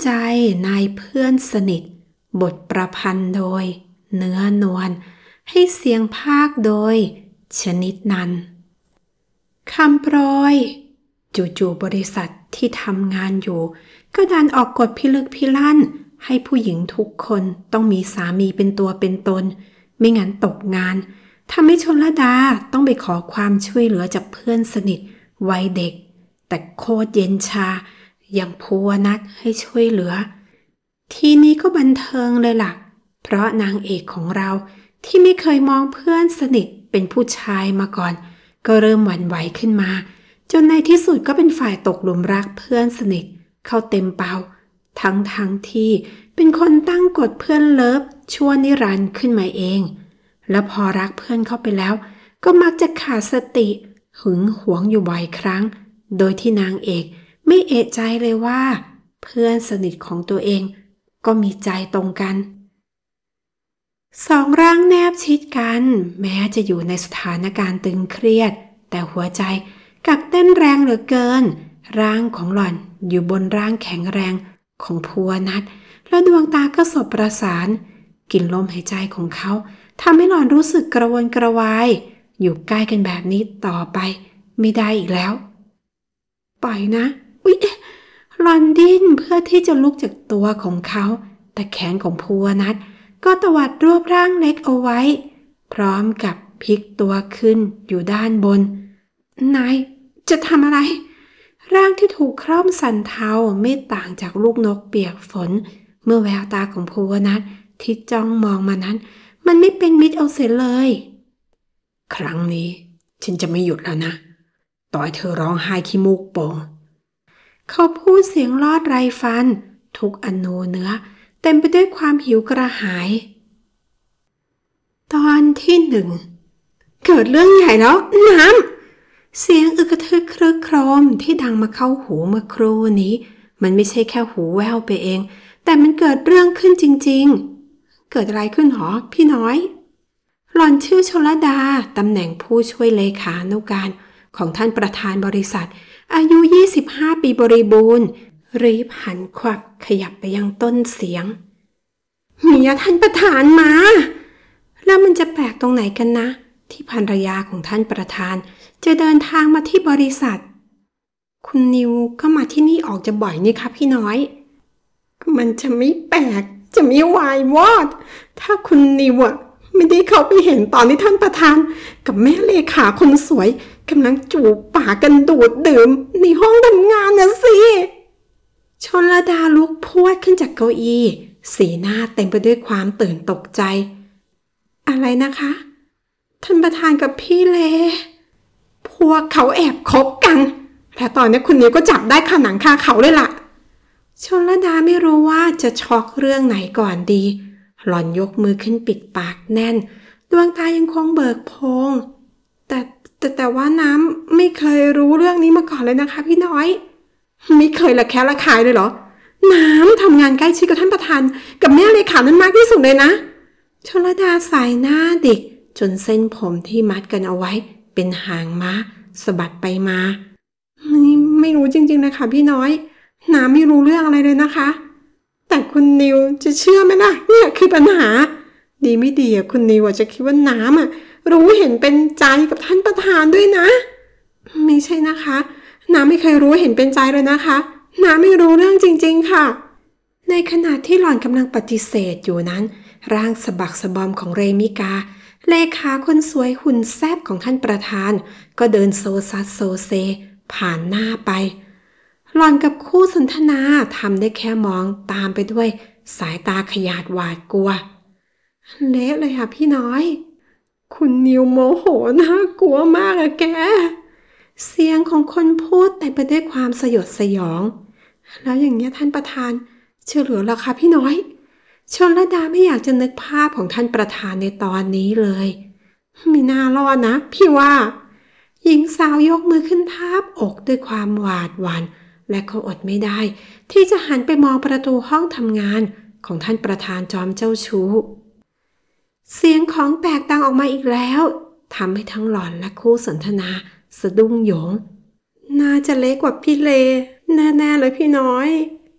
ใจนายเพื่อนสนิทบทประพันธ์โดยเนื้อนวลให้เสียงพากย์โดยชนิดนันคำโปรยจู่ๆบริษัทที่ทำงานอยู่ก็ดันออกกฎพิลึกพิลั่นให้ผู้หญิงทุกคนต้องมีสามีเป็นตัวเป็นตนไม่งั้นตกงานทำให้ชลดาต้องไปขอความช่วยเหลือจากเพื่อนสนิทวัยเด็กแต่โคตรเย็นชาอย่างภูวนัทให้ช่วยเหลือทีนี้ก็บันเทิงเลยล่ะเพราะนางเอกของเราที่ไม่เคยมองเพื่อนสนิทเป็นผู้ชายมาก่อนก็เริ่มหวั่นไหวขึ้นมาจนในที่สุดก็เป็นฝ่ายตกหลุมรักเพื่อนสนิทเข้าเต็มเป่าทั้งที่เป็นคนตั้งกฎเพื่อนเลิฟชั่วนิรันดร์ขึ้นมาเองแล้วพอรักเพื่อนเข้าไปแล้วก็มักจะขาดสติหึงหวงอยู่บ่อยครั้งโดยที่นางเอกไม่เอะใจเลยว่าเพื่อนสนิทของตัวเองก็มีใจตรงกันสองร่างแนบชิดกันแม้จะอยู่ในสถานการณ์ตึงเครียดแต่หัวใจกลับเต้นแรงเหลือเกินร่างของหล่อนอยู่บนร่างแข็งแรงของภูวนัทแล้วดวงตาก็สบประสานกลิ่นลมหายใจของเขาทำให้หล่อนรู้สึกกระวนกระวายอยู่ใกล้กันแบบนี้ต่อไปไม่ได้อีกแล้วปล่อยนะอุ๊ยหล่อนดิ้นเพื่อที่จะลุกจากตัวของเขาแต่แขนของภูวนัทก็ตวัดรวบร่างเล็กเอาไว้พร้อมกับพลิกตัวขึ้นอยู่ด้านบนนายจะทำอะไรร่างที่ถูกคร่อมสั่นเทาไม่ต่างจากลูกนกเปียกฝนเมื่อแววตาของภูวนัทที่จ้องมองมานั้นมันไม่เป็นมิตรเอาเสียเลยครั้งนี้ฉันจะไม่หยุดแล้วนะต่อให้เธอร้องไห้ขี้มูกโป่งเขาพูดเสียงลอดไรฟันทุกอนูเนื้อเต็มไปด้วยความหิวกระหายตอนที่1เกิดเรื่องใหญ่แล้วน้ำเสียงอึกระทึกครึกโครมที่ดังมาเข้าหูเมื่อครู่นี้มันไม่ใช่แค่หูแว่วไปเองแต่มันเกิดเรื่องขึ้นจริงๆเกิดอะไรขึ้นหรอพี่น้อยหล่อนชื่อชลดาตำแหน่งผู้ช่วยเลขานุการของท่านประธานบริษัทอายุ25 ปีบริบูรณ์รีบหันขวับขยับไปยังต้นเสียงเมียท่านประธานมาแล้วมันจะแปลกตรงไหนกันนะที่ภรรยาของท่านประธานจะเดินทางมาที่บริษัทคุณนิวก็มาที่นี่ออกจะบ่อยนี่คะพี่น้อยมันจะไม่แปลกจะไม่วายวอดถ้าคุณนิวไม่ได้เข้าไปเห็นตอนที่ท่านประธานกับแม่เลขาคนสวยกำลังจูบปากกันดูดดื่มในห้องทำงานนะสิชลดาลุกพรวดขึ้นจากเก้าอี้สีหน้าเต็มไปด้วยความตื่นตกใจอะไรนะคะท่านประธานกับพี่เลพวกเขาแอบคบกันแต่ตอนนี้คุณนิวก็จับได้คาหนังคาเขาเลยล่ะชลดาไม่รู้ว่าจะช็อกเรื่องไหนก่อนดีหล่อนยกมือขึ้นปิดปากแน่นดวงตายังคงเบิกโพลงแต่ว่าน้ำไม่เคยรู้เรื่องนี้มาก่อนเลยนะคะพี่น้อยไม่เคยละแคะละคายเลยเหรอน้ำทำงานใกล้ชิดกับท่านประธานกับแม่เลขานั้นมากที่สุดเลยนะชลดาสายหน้าดิกจนเส้นผมที่มัดกันเอาไว้เป็นหางม้าสะบัดไปมาไม่รู้จริงๆนะคะพี่น้อยน้ำไม่รู้เรื่องอะไรเลยนะคะแต่คุณนิวจะเชื่อไหมล่ะเนี่ยคือปัญหาดีไม่ดีคุณนิวจะคิดว่าน้ำรู้เห็นเป็นใจกับท่านประธานด้วยนะไม่ใช่นะคะน้ำไม่เคยรู้เห็นเป็นใจเลยนะคะน้ำไม่รู้เรื่องจริงๆค่ะในขณะที่หล่อนกำลังปฏิเสธอยู่นั้นร่างสะบักสะบอมของเรมิกาเลขาคนสวยหุ่นแซ่บของท่านประธานก็เดินโซซัดโซเซผ่านหน้าไปหล่อนกับคู่สนทนาทำได้แค่มองตามไปด้วยสายตาขยาดหวาดกลัวเละเลยค่ะพี่น้อยคุณนิวโมโหน่ากลัวมากอะแกเสียงของคนพูดแต่ไปด้วยความสยดสยองแล้วอย่างนี้ท่านประธานเชื่อเหลือแล้วค่ะพี่น้อยชลดาไม่อยากจะนึกภาพของท่านประธานในตอนนี้เลยไม่น่ารอดนะพี่ว่าหญิงสาวยกมือขึ้นทาบอกด้วยความหวาดหวั่นและก็อดไม่ได้ที่จะหันไปมองประตูห้องทำงานของท่านประธานจอมเจ้าชู้เสียงของแปลกดังออกมาอีกแล้วทำให้ทั้งหล่อนและคู่สนทนาสะดุ้งโหยงน่าจะเล็กกว่าพี่เลแน่ๆเลยพี่น้อย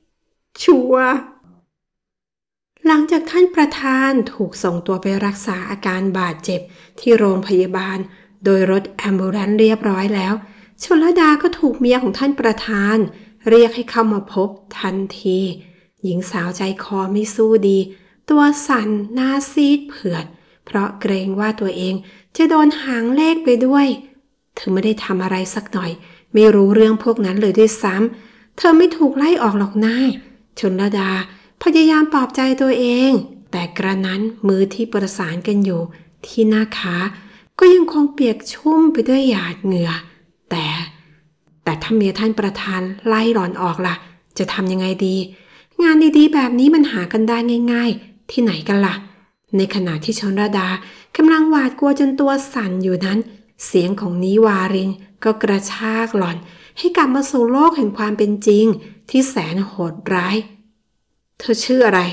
ชัวร์หลังจากท่านประธานถูกส่งตัวไปรักษาอาการบาดเจ็บที่โรงพยาบาลโดยรถแอมบูเลนซ์เรียบร้อยแล้วชลดาก็ถูกเมียของท่านประธานเรียกให้เข้ามาพบทันทีหญิงสาวใจคอไม่สู้ดีตัวสั่นหน้าซีดเผือดเพราะเกรงว่าตัวเองจะโดนหางเลขไปด้วยเธอไม่ได้ทำอะไรสักหน่อยไม่รู้เรื่องพวกนั้นเลยด้วยซ้ำเธอไม่ถูกไล่ออกหรอกนะชลดาพยายามปลอบใจตัวเองแต่กระนั้นมือที่ประสานกันอยู่ที่หน้าขาก็ยังคงเปียกชุ่มไปด้วยหยาดเหงื่อแต่ถ้าเมียท่านประธานไล่หล่อนออกล่ะจะทำยังไงดีงานดีๆแบบนี้มันหากันได้ง่ายๆที่ไหนกันล่ะในขณะที่ชลดากำลังหวาดกลัวจนตัวสั่นอยู่นั้นเสียงของนิวารินก็กระชากหล่อนให้กลับมาสู่โลกแห่งความเป็นจริงที่แสนโหดร้ายเธอชื่ออะไร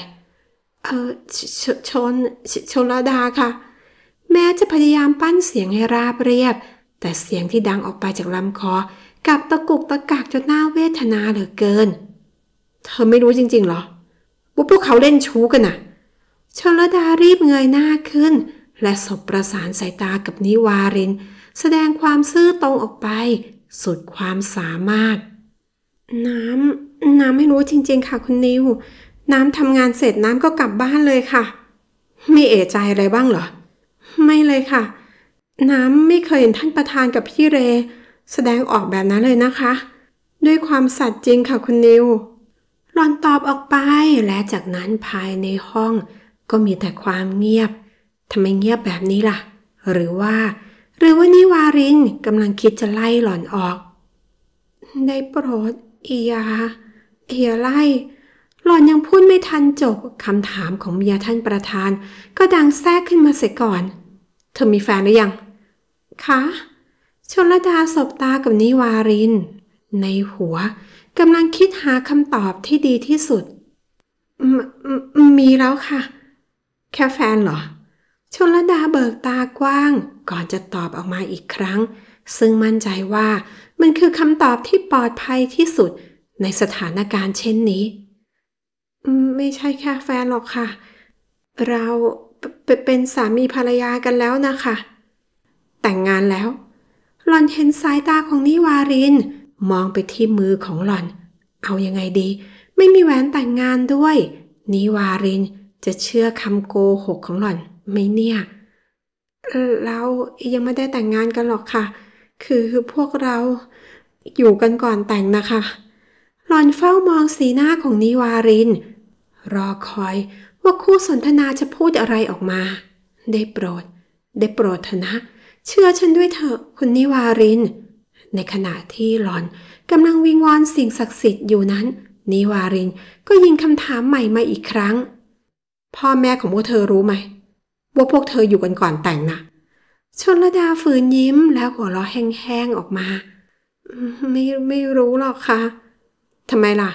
ชลดาค่ะแม้จะพยายามปั้นเสียงให้ราบเรียบแต่เสียงที่ดังออกไปจากลำคอกลับตะกุกตะกักจนน่าเวทนาเหลือเกินเธอไม่รู้จริงๆหรอว่าพวกเขาเล่นชู้กันน่ะชลดารีบเงยหน้าขึ้นและสบประสานสายตากับนิวารินแสดงความซื่อตรงออกไปสุดความสามารถน้ำไม่รู้จริงๆค่ะคุณนิวน้ำทำงานเสร็จน้ำก็กลับบ้านเลยค่ะไม่เอะใจอะไรบ้างเหรอไม่เลยค่ะน้ำไม่เคยเห็นท่านประธานกับพี่เรแสดงออกแบบนั้นเลยนะคะด้วยความสัตย์จริงค่ะคุณนิวหล่อนตอบออกไปและจากนั้นภายในห้องก็มีแต่ความเงียบทำไมเงียบแบบนี้ล่ะหรือว่านิวารินกำลังคิดจะไล่หล่อนออกได้โปรดอย่าไล่หล่อนยังพูดไม่ทันจบคำถามของเมียท่านประธานก็ดังแทรกขึ้นมาเสียก่อนเธอมีแฟนหรือยังคะชลดาสบตากับนิวารินในหัวกำลังคิดหาคำตอบที่ดีที่สุดมีแล้วค่ะแค่แฟนเหรอชลดาเบิกตากว้างก่อนจะตอบออกมาอีกครั้งซึ่งมั่นใจว่ามันคือคำตอบที่ปลอดภัยที่สุดในสถานการณ์เช่นนี้ไม่ใช่แค่แฟนหรอกค่ะเราเป็นสามีภรรยากันแล้วนะคะแต่งงานแล้วหล่อนเห็นสายตาของนิวารินมองไปที่มือของหล่อนเอายังไงดีไม่มีแหวนแต่งงานด้วยนิวารินจะเชื่อคำโกหกของหล่อนไหมเนี่ยเรายังไม่ได้แต่งงานกันหรอกค่ะคือพวกเราอยู่กันก่อนแต่งนะคะหล่อนเฝ้ามองสีหน้าของนิวารินรอคอยว่าคู่สนทนาจะพูดอะไรออกมาได้โปรดเถอะนะเชื่อฉันด้วยเถอะคุณนิวารินในขณะที่หล่อนกำลังวิงวอนสิ่งศักดิ์สิทธิ์อยู่นั้นนิวารินก็ยิงคำถามใหม่มาอีกครั้งพ่อแม่ของพวกเธอรู้ไหมว่าพวกเธออยู่กันก่อนแต่งนะชลดาฝืนยิ้มแล้วหัวเราะแห้งๆออกมาไม่รู้หรอกค่ะทำไมล่ะ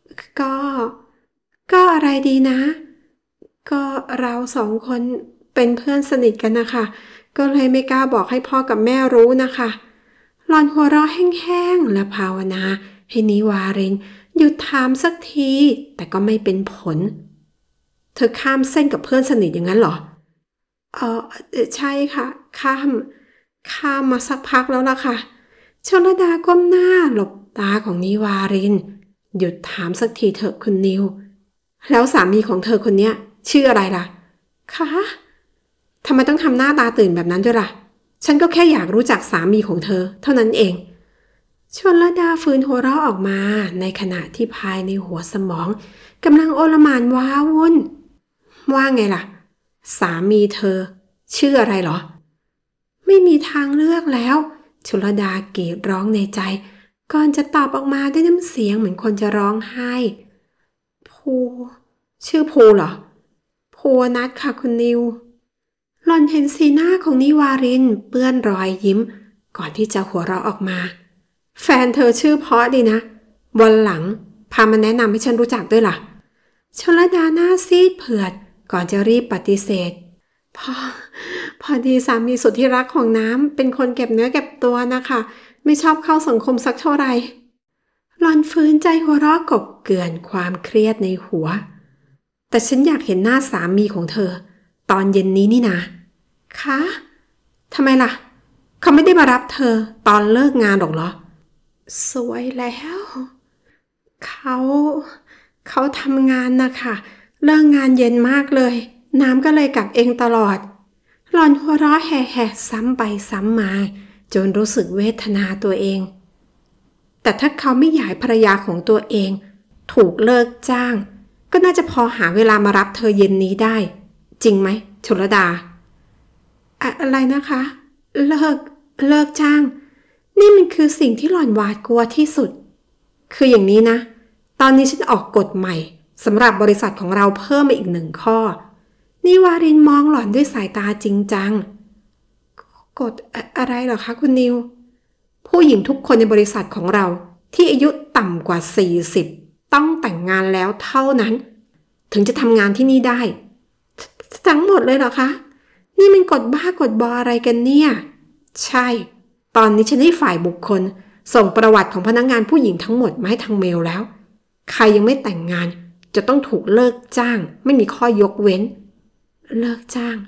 ก็อะไรดีนะก็เราสองคนเป็นเพื่อนสนิทกันนะคะก็เลยไม่กล้าบอกให้พ่อกับแม่รู้นะคะหล่อนหัวเราะแห้งๆและภาวนาให้นิวารินหยุดถามสักทีแต่ก็ไม่เป็นผลเธอข้ามเส้นกับเพื่อนสนิทอย่างนั้นเหรอใช่ค่ะข้ามมาสักพักแล้วล่ะค่ะชลดาก้มหน้าหลบตาของนิวารินหยุดถามสักทีเถอะคุณนิวแล้วสามีของเธอคนเนี้ยชื่ออะไรล่ะคะทำไมต้องทำหน้าตาตื่นแบบนั้นด้วยล่ะฉันก็แค่อยากรู้จักสามีของเธอเท่านั้นเองชลดาฝืนหัวเราะออกมาในขณะที่ภายในหัวสมองกำลังโอลหม่านว้าวุ่นว่าไงล่ะสามีเธอชื่ออะไรเหรอไม่มีทางเลือกแล้วชลดากรีดร้องในใจก่อนจะตอบออกมาด้วยน้ำเสียงเหมือนคนจะร้องไห้ภูชื่อภูเหรอภูนัทค่ะคุณนิวหล่อนเห็นสีหน้าของนิวารินเปื้อนรอยยิ้มก่อนที่จะหัวเราะออกมาแฟนเธอชื่อเพราะดีนะวันหลังพามาแนะนำให้ฉันรู้จักด้วยล่ะชลดาหน้าซีดเผือดก่อนจะรีบปฏิเสธพอดีสามีสุดที่รักของน้ำเป็นคนเก็บเนื้อเก็บตัวนะคะไม่ชอบเข้าสังคมสักเท่าไหร่หล่อนฝืนใจหัวเราะกบเกลื่อนความเครียดในหัวแต่ฉันอยากเห็นหน้าสามีของเธอตอนเย็นนี้นี่นาคะทำไมล่ะเขาไม่ได้มารับเธอตอนเลิกงานหรอกเหรอสวยแล้วเขาทำงานนะคะเลิกงานเย็นมากเลยน้ำก็เลยกลับเองตลอดหล่อนหัวเราะแห่ๆซ้ำไปซ้ำมาจนรู้สึกเวทนาตัวเองแต่ถ้าเขาไม่อยากให้ภรรยาของตัวเองถูกเลิกจ้างก็น่าจะพอหาเวลามารับเธอเย็นนี้ได้จริงไหมชลดาอะไรนะคะเลิกจ้างนี่มันคือสิ่งที่หล่อนหวาดกลัวที่สุดคืออย่างนี้นะตอนนี้ฉันออกกฎใหม่สำหรับบริษัทของเราเพิ่มมาอีก1 ข้อนี่วารินมองหล่อนด้วยสายตาจริงจังกฎอะไรเหรอคะคุณนิวผู้หญิงทุกคนในบริษัทของเราที่อายุต่ำกว่า40ต้องแต่งงานแล้วเท่านั้นถึงจะทำงานที่นี่ได้ทั้งหมดเลยเหรอคะนี่มันกฎบ้ากฎบออะไรกันเนี่ยใช่ตอนนี้ฉันให้ฝ่ายบุคคลส่งประวัติของพนักงานผู้หญิงทั้งหมดมาให้ทางเมลแล้วใครยังไม่แต่งงานจะต้องถูกเลิกจ้างไม่มีข้อยกเว้นเลิกจ้าง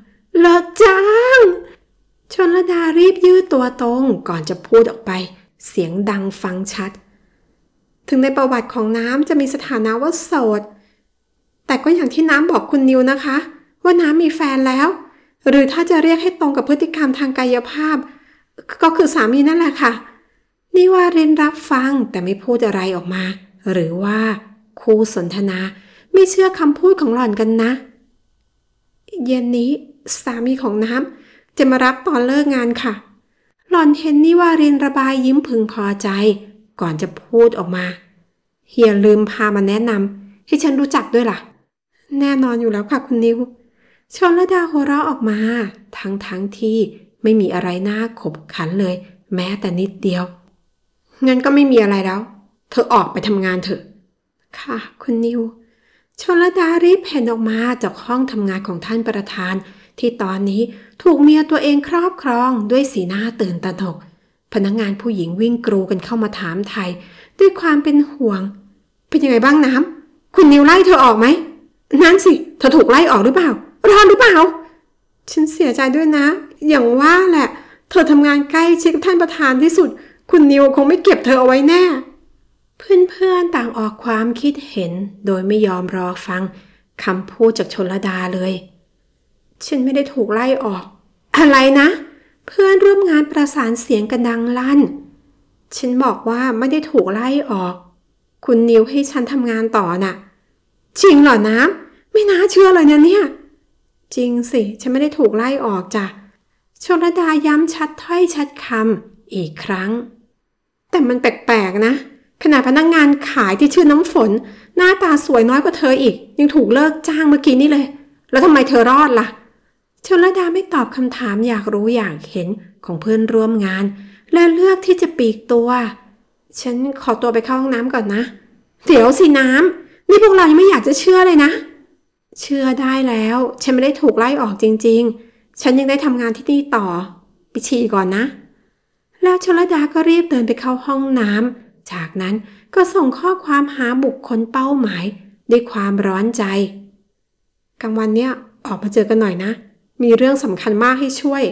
ชลดารีบยืดตัวตรงก่อนจะพูดออกไปเสียงดังฟังชัดถึงในประวัติของน้ำจะมีสถานะว่าโสดแต่ก็อย่างที่น้ำบอกคุณนิวนะคะว่าน้ำมีแฟนแล้วหรือถ้าจะเรียกให้ตรงกับพฤติกรรมทางกายภาพก็คือสามีนั่นแหละค่ะนี่ว่าเรนรับฟังแต่ไม่พูดอะไรออกมาหรือว่าคู่สนทนาไม่เชื่อคำพูดของหล่อนกันนะเย็นนี้สามีของน้ำจะมารับตอนเลิกงานค่ะหล่อนเห็นนิวารินระบายยิ้มพึงพอใจก่อนจะพูดออกมาเฮียลืมพามาแนะนำให้ฉันรู้จักด้วยล่ะแน่นอนอยู่แล้วค่ะคุณนิวชลดาหัวเราะออกมาทั้งที่ไม่มีอะไรน่าขบขันเลยแม้แต่นิดเดียวงั้นก็ไม่มีอะไรแล้วเธอออกไปทำงานเถอะค่ะคุณนิวชลดารีบเพ่นออกมาจากห้องทำงานของท่านประธานที่ตอนนี้ถูกเมียตัวเองครอบครองด้วยสีหน้าตื่นตระหนกพนักงานผู้หญิงวิ่งกรูกันเข้ามาถามไทยด้วยความเป็นห่วงเป็นยังไงบ้างน้ำคุณนิวไล่เธอออกไหมนั่นสิเธอถูกไล่ออกหรือเปล่าร้อนหรือเปล่าฉันเสียใจด้วยนะอย่างว่าแหละเธอทำงานใกล้ชิดกับท่านประธานที่สุดคุณนิวคงไม่เก็บเธอเอาไว้แน่เพื่อนๆต่างออกความคิดเห็นโดยไม่ยอมรอฟังคำพูดจากชลดาเลยฉันไม่ได้ถูกไล่ออกอะไรนะเพื่อนร่วมงานประสานเสียงกันดังลั่นฉันบอกว่าไม่ได้ถูกไล่ออกคุณนิวให้ฉันทำงานต่อน่ะจริงเหรอน้ำไม่น่าเชื่อเลยนะเนี่ยจริงสิฉันไม่ได้ถูกไล่ออกจ้ะชลดาย้ำชัดถ้อยชัดคำอีกครั้งแต่มันแปลกๆนะขณะพนักงานขายที่ชื่อน้ำฝนหน้าตาสวยน้อยกว่าเธออีกยังถูกเลิกจ้างเมื่อกี้นี่เลยแล้วทำไมเธอรอดล่ะชลดาไม่ตอบคำถามอยากรู้อยากเห็นของเพื่อนร่วมงานและเลือกที่จะปลีกตัวฉันขอตัวไปเข้าห้องน้ำก่อนนะเดี๋ยวสิน้ำนี่พวกเรายังไม่อยากจะเชื่อเลยนะเชื่อได้แล้วฉันไม่ได้ถูกไล่ออกจริงๆฉันยังได้ทำงานที่นี่ต่อไปฉี่ก่อนนะแล้วชลดาก็รีบเดินไปเข้าห้องน้ำจากนั้นก็ส่งข้อความหาบุคคลเป้าหมายด้วยความร้อนใจกลางวันเนี้ยออกมาเจอกันหน่อยนะมีเรื่องสำคัญมากให้ช่วย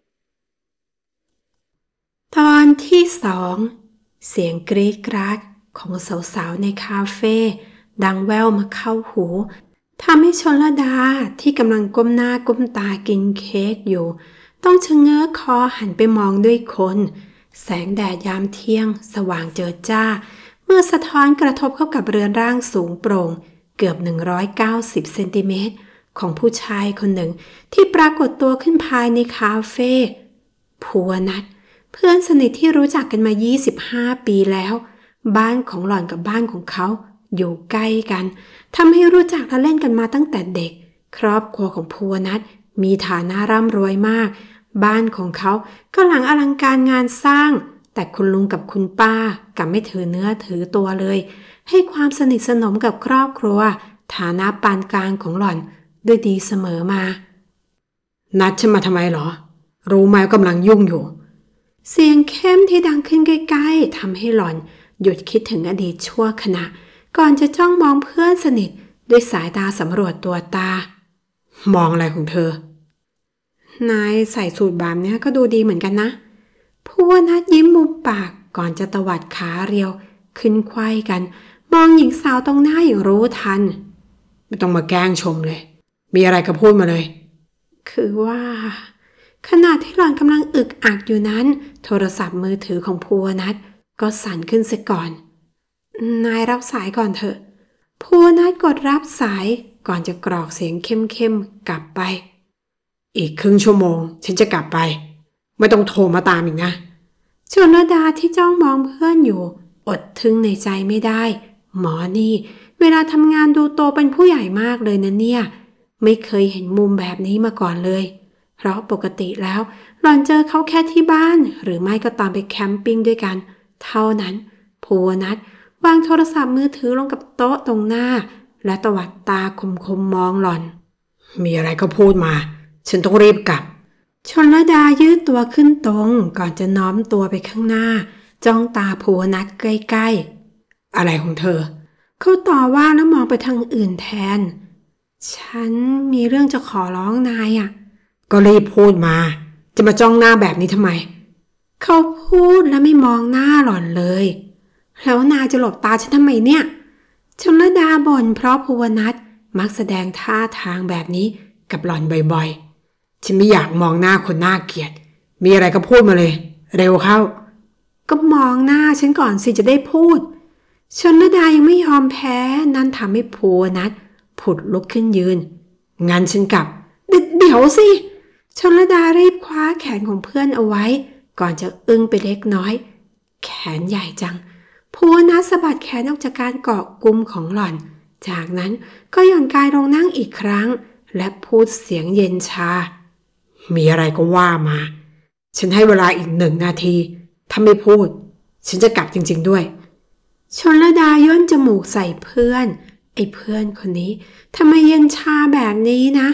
ตอนที่2เสียงกรี๊ดกราดของสาวๆในคาเฟ่ดังแว่วมาเข้าหูทำให้ชลดาที่กำลังก้มหน้าก้มตากินเค้กอยู่ต้องชะเง้อคอหันไปมองด้วยคนแสงแดดยามเที่ยงสว่างเจิดจ้าเมื่อสะท้อนกระทบเข้ากับเรือนร่างสูงโปร่งเกือบ190เซนติเมตรของผู้ชายคนหนึ่งที่ปรากฏตัวขึ้นภายในคาเฟ่ภูวนัทเพื่อนสนิทที่รู้จักกันมา25ปีแล้วบ้านของหล่อนกับบ้านของเขาอยู่ใกล้กันทำให้รู้จักและเล่นกันมาตั้งแต่เด็กครอบครัวของภูวนัทมีฐานะร่ำรวยมากบ้านของเขาก็หลังอลังการงานสร้างแต่คุณลุงกับคุณป้ากลับไม่ถือเนื้อถือตัวเลยให้ความสนิทสนมกับครอบครัวฐานะปานกลางของหล่อนด้วยดีเสมอมานัดฉันมาทำไมหรอรู้ไหมกำลังยุ่งอยู่เสียงเข้มที่ดังขึ้นใกล้ๆทำให้หล่อนหยุดคิดถึงอดีตชั่วขณะก่อนจะจ้องมองเพื่อนสนิทด้วยสายตาสำรวจตัวตามองอะไรของเธอนายใส่สูทแบบนี้ก็ดูดีเหมือนกันนะภูวนัทยิ้มมุมปากก่อนจะตวัดขาเรียวขึ้นไขว้กันมองหญิงสาวตรงหน้าอย่างรู้ทันไม่ต้องมาแกล้งชมเลยมีอะไรก็พูดมาเลยคือว่าขณะที่หล่อนกำลังอึกอักอยู่นั้นโทรศัพท์มือถือของภูวนัทก็สั่นขึ้นเสียก่อนนายรับสายก่อนเถอะภูวนัทกดรับสายก่อนจะกรอกเสียงเข้มๆกลับไปอีกครึ่งชั่วโมงฉันจะกลับไปไม่ต้องโทรมาตามอีกนะชลดาที่จ้องมองเพื่อนอยู่อดทึ่งในใจไม่ได้หมอนี่เวลาทำงานดูโตเป็นผู้ใหญ่มากเลยนะเนี่ยไม่เคยเห็นมุมแบบนี้มาก่อนเลยเพราะปกติแล้วหล่อนเจอเขาแค่ที่บ้านหรือไม่ก็ตอนไปแคมปิ้งด้วยกันเท่านั้นภูวนัทวางโทรศัพท์มือถือลงกับโต๊ะตรงหน้าและตวัดตาคมๆมองหล่อนมีอะไรก็พูดมาฉันต้องรีบกลับชลดายืดตัวขึ้นตรงก่อนจะน้อมตัวไปข้างหน้าจ้องตาภูวนัทใกล้ๆอะไรของเธอเขาต่อว่าแล้วมองไปทางอื่นแทนฉันมีเรื่องจะขอร้องนายอ่ะก็รีบพูดมาจะมาจ้องหน้าแบบนี้ทำไมเขาพูดแล้วไม่มองหน้าหล่อนเลยแล้วนายจะหลบตาฉันทำไมเนี่ยชลดาบ่นเพราะภูวนัทมักแสดงท่าทางแบบนี้กับหล่อนบ่อยๆฉันไม่อยากมองหน้าคนน่าเกลียดมีอะไรก็พูดมาเลยเร็วเข้าก็มองหน้าฉันก่อนสิจะได้พูดชลดายังไม่ยอมแพ้นั่นทำให้ภูวนัทผุดลุกขึ้นยืนงั้นฉันกลับเดี๋ยวสิชลดารีบคว้าแขนของเพื่อนเอาไว้ก่อนจะอึ้งไปเล็กน้อยแขนใหญ่จังภูวนัทสะบัดแขนออกจากการเกาะกุมของหล่อนจากนั้นก็หย่อนกายลงนั่งอีกครั้งและพูดเสียงเย็นชามีอะไรก็ว่ามาฉันให้เวลาอีก1 นาทีถ้าไม่พูดฉันจะกลับจริงๆด้วยชลดาย่นจมูกใส่เพื่อนไอ้เพื่อนคนนี้ทำไมเย็นชาแบบนี้นะ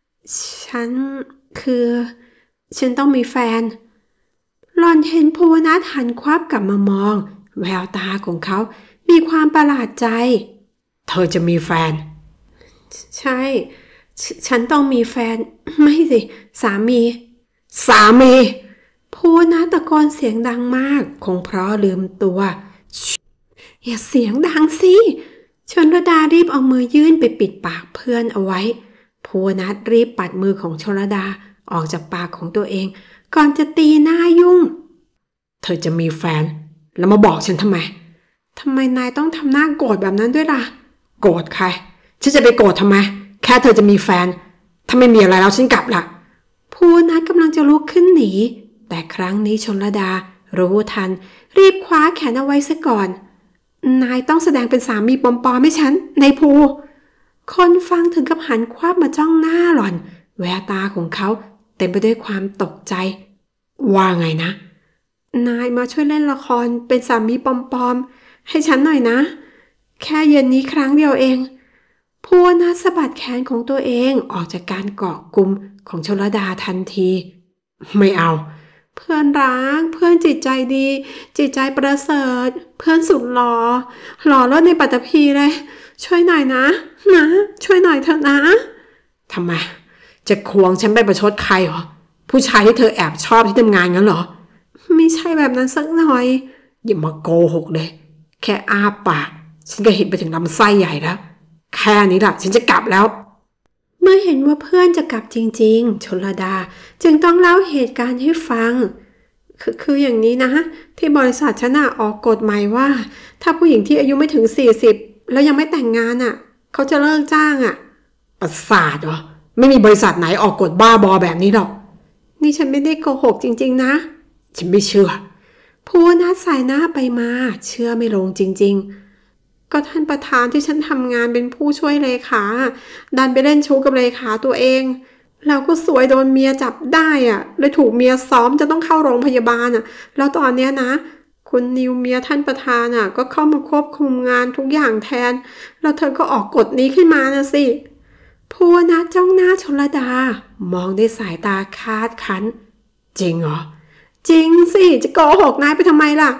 ฉันต้องมีแฟนหล่อนเห็นภูวนัทหันควับกลับมามองแววตาของเขามีความประหลาดใจเธอจะมีแฟนใช่ฉันต้องมีแฟนไม่สิสามีภูวนัทตะโกนเสียงดังมากคงเพราะลืมตัวอย่าเสียงดังสิชลดารีบเอามือยื่นไปปิดปากเพื่อนเอาไว้ภูวนัทรีบปัดมือของชลดาออกจากปากของตัวเองก่อนจะตีหน้ายุ่งเธอจะมีแฟนแล้วมาบอกฉันทำไมนายต้องทำหน้าโกรธแบบนั้นด้วยล่ะโกรธใครฉันจะไปโกรธทำไมแค่เธอจะมีแฟนถ้าไม่มีอะไรแล้วฉันกลับล่ะภูวนัทกำลังจะลุกขึ้นหนีแต่ครั้งนี้ชลดารู้ทันรีบคว้าแขนเอาไว้ซะก่อนนายต้องแสดงเป็นสามีปลอมๆให้ฉันนายภูคนฟังถึงกับหันควับมาจ้องหน้าหล่อนแววตาของเขาเต็มไปด้วยความตกใจว่าไงนะนายมาช่วยเล่นละครเป็นสามีปลอมๆให้ฉันหน่อยนะแค่เย็นนี้ครั้งเดียวเองภูวนัทสะบัดแขนของตัวเองออกจากการเกาะกุมของชลดาทันทีไม่เอาเพื่อนรักเพื่อนจิตใจดีจิตใจประเสริฐเพื่อนสุดหล่อเลิศในปัตภีเลยช่วยหน่อยนะช่วยหน่อยเถอะนะทำไมจะควงฉันไปประชดใครเหรอผู้ชายที่เธอแอบชอบที่ทำงานงั้นเหรอไม่ใช่แบบนั้นสักหน่อยอย่ามาโกหกเลยแค่อ้าปากฉันก็เห็นไปถึงลำไส้ใหญ่แล้วแค่นี้ล่ะฉันจะกลับแล้วเมื่อเห็นว่าเพื่อนจะกลับจริงๆชลดาจึงต้องเล่าเหตุการณ์ให้ฟังคืออย่างนี้นะที่บริษัทฉันออกกฎใหม่ว่าถ้าผู้หญิงที่อายุไม่ถึง40แล้วยังไม่แต่งงานเขาจะเลิกจ้างประสาทเหรอไม่มีบริษัทไหนออกกฎบ้าบอแบบนี้หรอกนี่ฉันไม่ได้โกหกจริงๆนะฉันไม่เชื่อภูวนัทสายหน้าไปมาเชื่อไม่ลงจริงๆก็ท่านประธานที่ฉันทำงานเป็นผู้ช่วยเลขาดันไปเล่นชู้กับเลขาตัวเองแล้วก็สวยโดนเมียจับได้เลยถูกเมียซ้อมจะต้องเข้าโรงพยาบาลแล้วตอนเนี้ยนะคุณนิวเมียท่านประธานก็เข้ามาควบคุมงานทุกอย่างแทนแล้วเธอก็ออกกฎนี้ขึ้นมานะสิภูวนัทจ้องหน้าชลดามองด้วยสายตาคาดคั้นจริงเหรอจริงสิจะโกหกนายไปทำไมล่ะ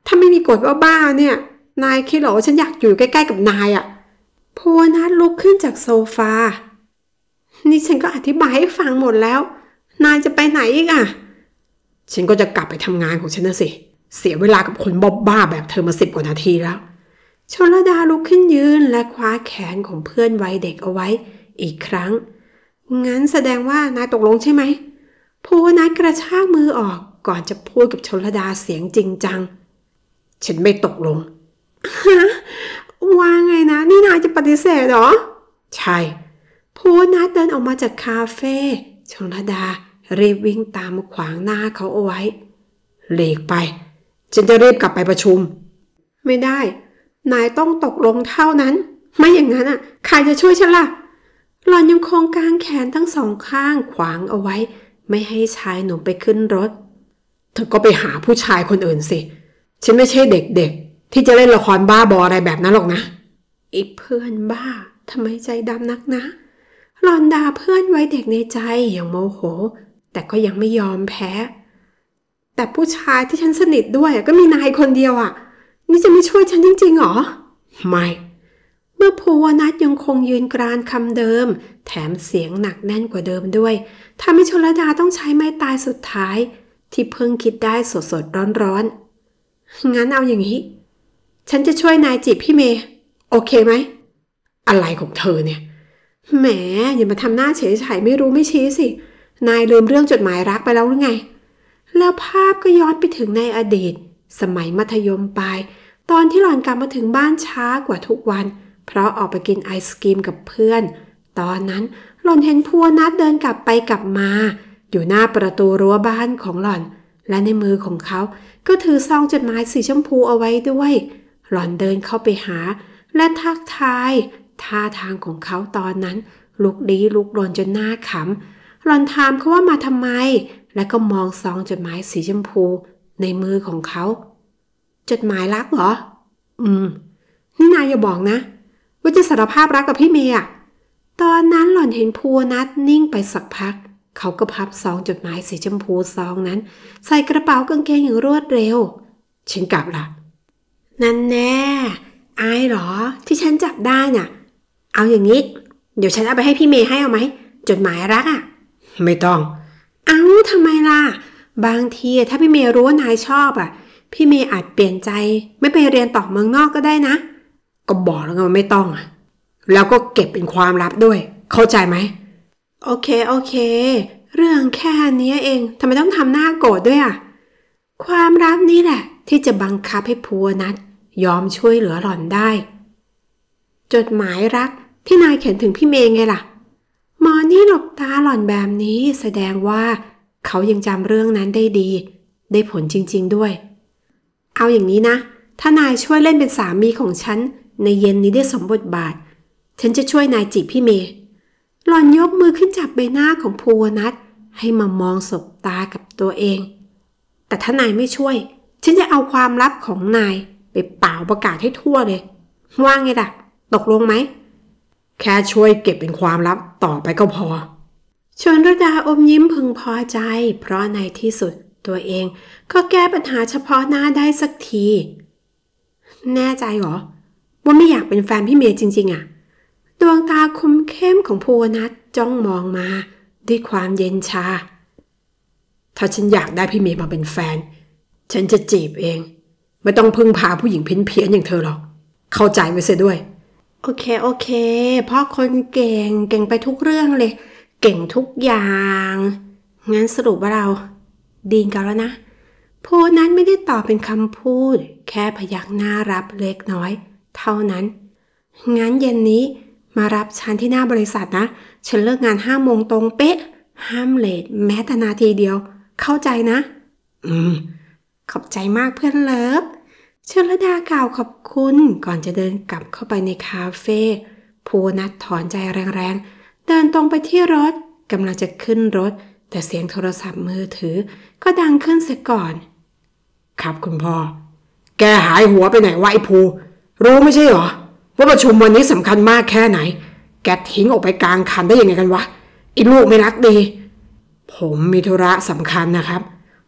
ถ้าไม่มีกฎบ้าๆเนี่ยนายคิดเหรอว่าฉันอยากอยู่ใกล้ๆกับนายภูวนัทลุกขึ้นจากโซฟานี่ฉันก็อธิบายให้ฟังหมดแล้วนายจะไปไหนอีกฉันก็จะกลับไปทำงานของฉันนะสิเสียเวลากับคนบ้าแบบเธอมา10 กว่านาทีแล้วชลดาลุกขึ้นยืนและคว้าแขนของเพื่อนวัยเด็กเอาไว้อีกครั้งงั้นแสดงว่านายตกลงใช่ไหมภูวนัทกระชากมือออกก่อนจะพูดกับชลดาเสียงจริงจังฉันไม่ตกลงฮะว่าไงนะนี่นายจะปฏิเสธเหรอใช่ภูวนัทเดินออกมาจากคาเฟ่ชลดารีบวิ่งตามขวางหน้าเขาเอาไว้หลีกไปฉันจะรีบกลับไปประชุมไม่ได้นายต้องตกลงเท่านั้นไม่อย่างนั้นใครจะช่วยฉันล่ะหล่อนยังคงกางแขนทั้งสองข้างขวางเอาไว้ไม่ให้ชายหนุ่มไปขึ้นรถเธอก็ไปหาผู้ชายคนอื่นสิฉันไม่ใช่เด็กๆที่จะเล่นละครบ้าบออะไรแบบนั้นหรอกนะอีเพื่อนบ้าทำไมใจดำนักนะหล่อนด่าเพื่อนไว้เด็กในใจอย่างโมโหแต่ก็ยังไม่ยอมแพ้แต่ผู้ชายที่ฉันสนิทด้วยก็มีนายคนเดียวนี่จะไม่ช่วยฉันจริงๆหรอไม่เมื่อภูวนัทยังคงยืนกรานคำเดิมแถมเสียงหนักแน่นกว่าเดิมด้วยทำให้ชลดาต้องใช้ไม้ตายสุดท้ายที่เพิ่งคิดได้สดๆร้อนๆงั้นเอาอย่างนี้ฉันจะช่วยนายจีบพี่เมย์โอเคไหมอะไรของเธอเนี่ยแหมอย่ามาทำหน้าเฉยๆไม่รู้ไม่ชี้สินายลืมเรื่องจดหมายรักไปแล้วหรือไงแล้วภาพก็ย้อนไปถึงในอดีตสมัยมัธยมปลายตอนที่หล่อนกลับมาถึงบ้านช้ากว่าทุกวันเพราะออกไปกินไอศกรีมกับเพื่อนตอนนั้นหล่อนเห็นภูวนัทเดินกลับไปกลับมาอยู่หน้าประตูรั้วบ้านของหล่อนและในมือของเขาก็ถือซองจดหมายสีชมพูเอาไว้ด้วยหล่อนเดินเข้าไปหาและทักทายท่าทางของเขาตอนนั้นลุกลี้ลุกลนจนหน้าขำหล่อนถามเขาว่ามาทำไมและก็มองซองจดหมายสีชมพูในมือของเขาจดหมายรักเหรอนี่นายอย่าบอกนะว่าจะสารภาพรักกับพี่เมย์ตอนนั้นหล่อนเห็นภูวนัทนิ่งไปสักพักเขาก็พับซองจดหมายสีชมพูซองนั้นใส่กระเป๋ากางเกงอย่างรวดเร็วฉันกลับละนั่นแน่อายเหรอที่ฉันจับได้น่ะเอาอย่างนี้เดี๋ยวฉันเอาไปให้พี่เมย์ให้เอาไหมจดหมายรักไม่ต้องเอาทำไมล่ะบางทีถ้าพี่เมย์รู้ว่านายชอบพี่เมย์อาจเปลี่ยนใจไม่ไปเรียนต่อเมืองนอกก็ได้นะก็บอกแล้วไงว่าไม่ต้องแล้วก็เก็บเป็นความลับด้วยเข้าใจไหมโอเคเรื่องแค่นี้เองทำไมต้องทำหน้าโกรธด้วยความลับนี้แหละที่จะบังคับให้ภูวนัทยอมช่วยเหลือหล่อนได้จดหมายรักที่นายเขียนถึงพี่เมย์ไงล่ะหมอนี่หลบตาหล่อนแบบนี้แสดงว่าเขายังจำเรื่องนั้นได้ดีได้ผลจริงๆด้วยเอาอย่างนี้นะถ้านายช่วยเล่นเป็นสามีของฉันในเย็นนี้ได้สมบทบาทฉันจะช่วยนายจีบพี่เมย์หล่อนยกมือขึ้นจับใบหน้าของภูวนัทให้มามองสบตากับตัวเองแต่ถ้านายไม่ช่วยฉันจะเอาความลับของนายไปเป่าประกาศให้ทั่วเลยว่าไงล่ะตกลงไหมแค่ช่วยเก็บเป็นความลับต่อไปก็พอชลดาอมยิ้มพึงพอใจเพราะในที่สุดตัวเองก็แก้ปัญหาเฉพาะหน้าได้สักทีแน่ใจเหรอว่าไม่อยากเป็นแฟนพี่เมย์จริงๆดวงตาคมเข้มของภูวนัทจ้องมองมาด้วยความเย็นชาถ้าฉันอยากได้พี่เมย์มาเป็นแฟนฉันจะจีบเองไม่ต้องพึ่งพาผู้หญิงเพี้ยนๆอย่างเธอหรอกเข้าใจไว้เสียด้วยโอเคพ่อคนเก่งไปทุกเรื่องเลยเก่งทุกอย่างงั้นสรุปว่าเราดีกันแล้วนะภูวนัทไม่ได้ตอบเป็นคำพูดแค่พยักหน้ารับเล็กน้อยเท่านั้นงั้นเย็นนี้มารับฉันที่หน้าบริษัทนะฉันเลิกงาน5 โมงตรงเป๊ะห้ามเลทแม้แต่นาทีเดียวเข้าใจนะขอบใจมากเพื่อนเลิฟชลดากล่าวขอบคุณก่อนจะเดินกลับเข้าไปในคาเฟ่ภูวนัทถอนใจแรงๆเดินตรงไปที่รถกำลังจะขึ้นรถแต่เสียงโทรศัพท์มือถือก็ดังขึ้นเสียก่อนครับคุณพ่อแกหายหัวไปไหนวะไอ้ภูรู้ไม่ใช่เหรอว่าประชุมวันนี้สำคัญมากแค่ไหนแกทิ้งออกไปกลางคันได้ยังไงกันวะไอ้ลูกไม่รักดีผมมีธุระสำคัญนะครับ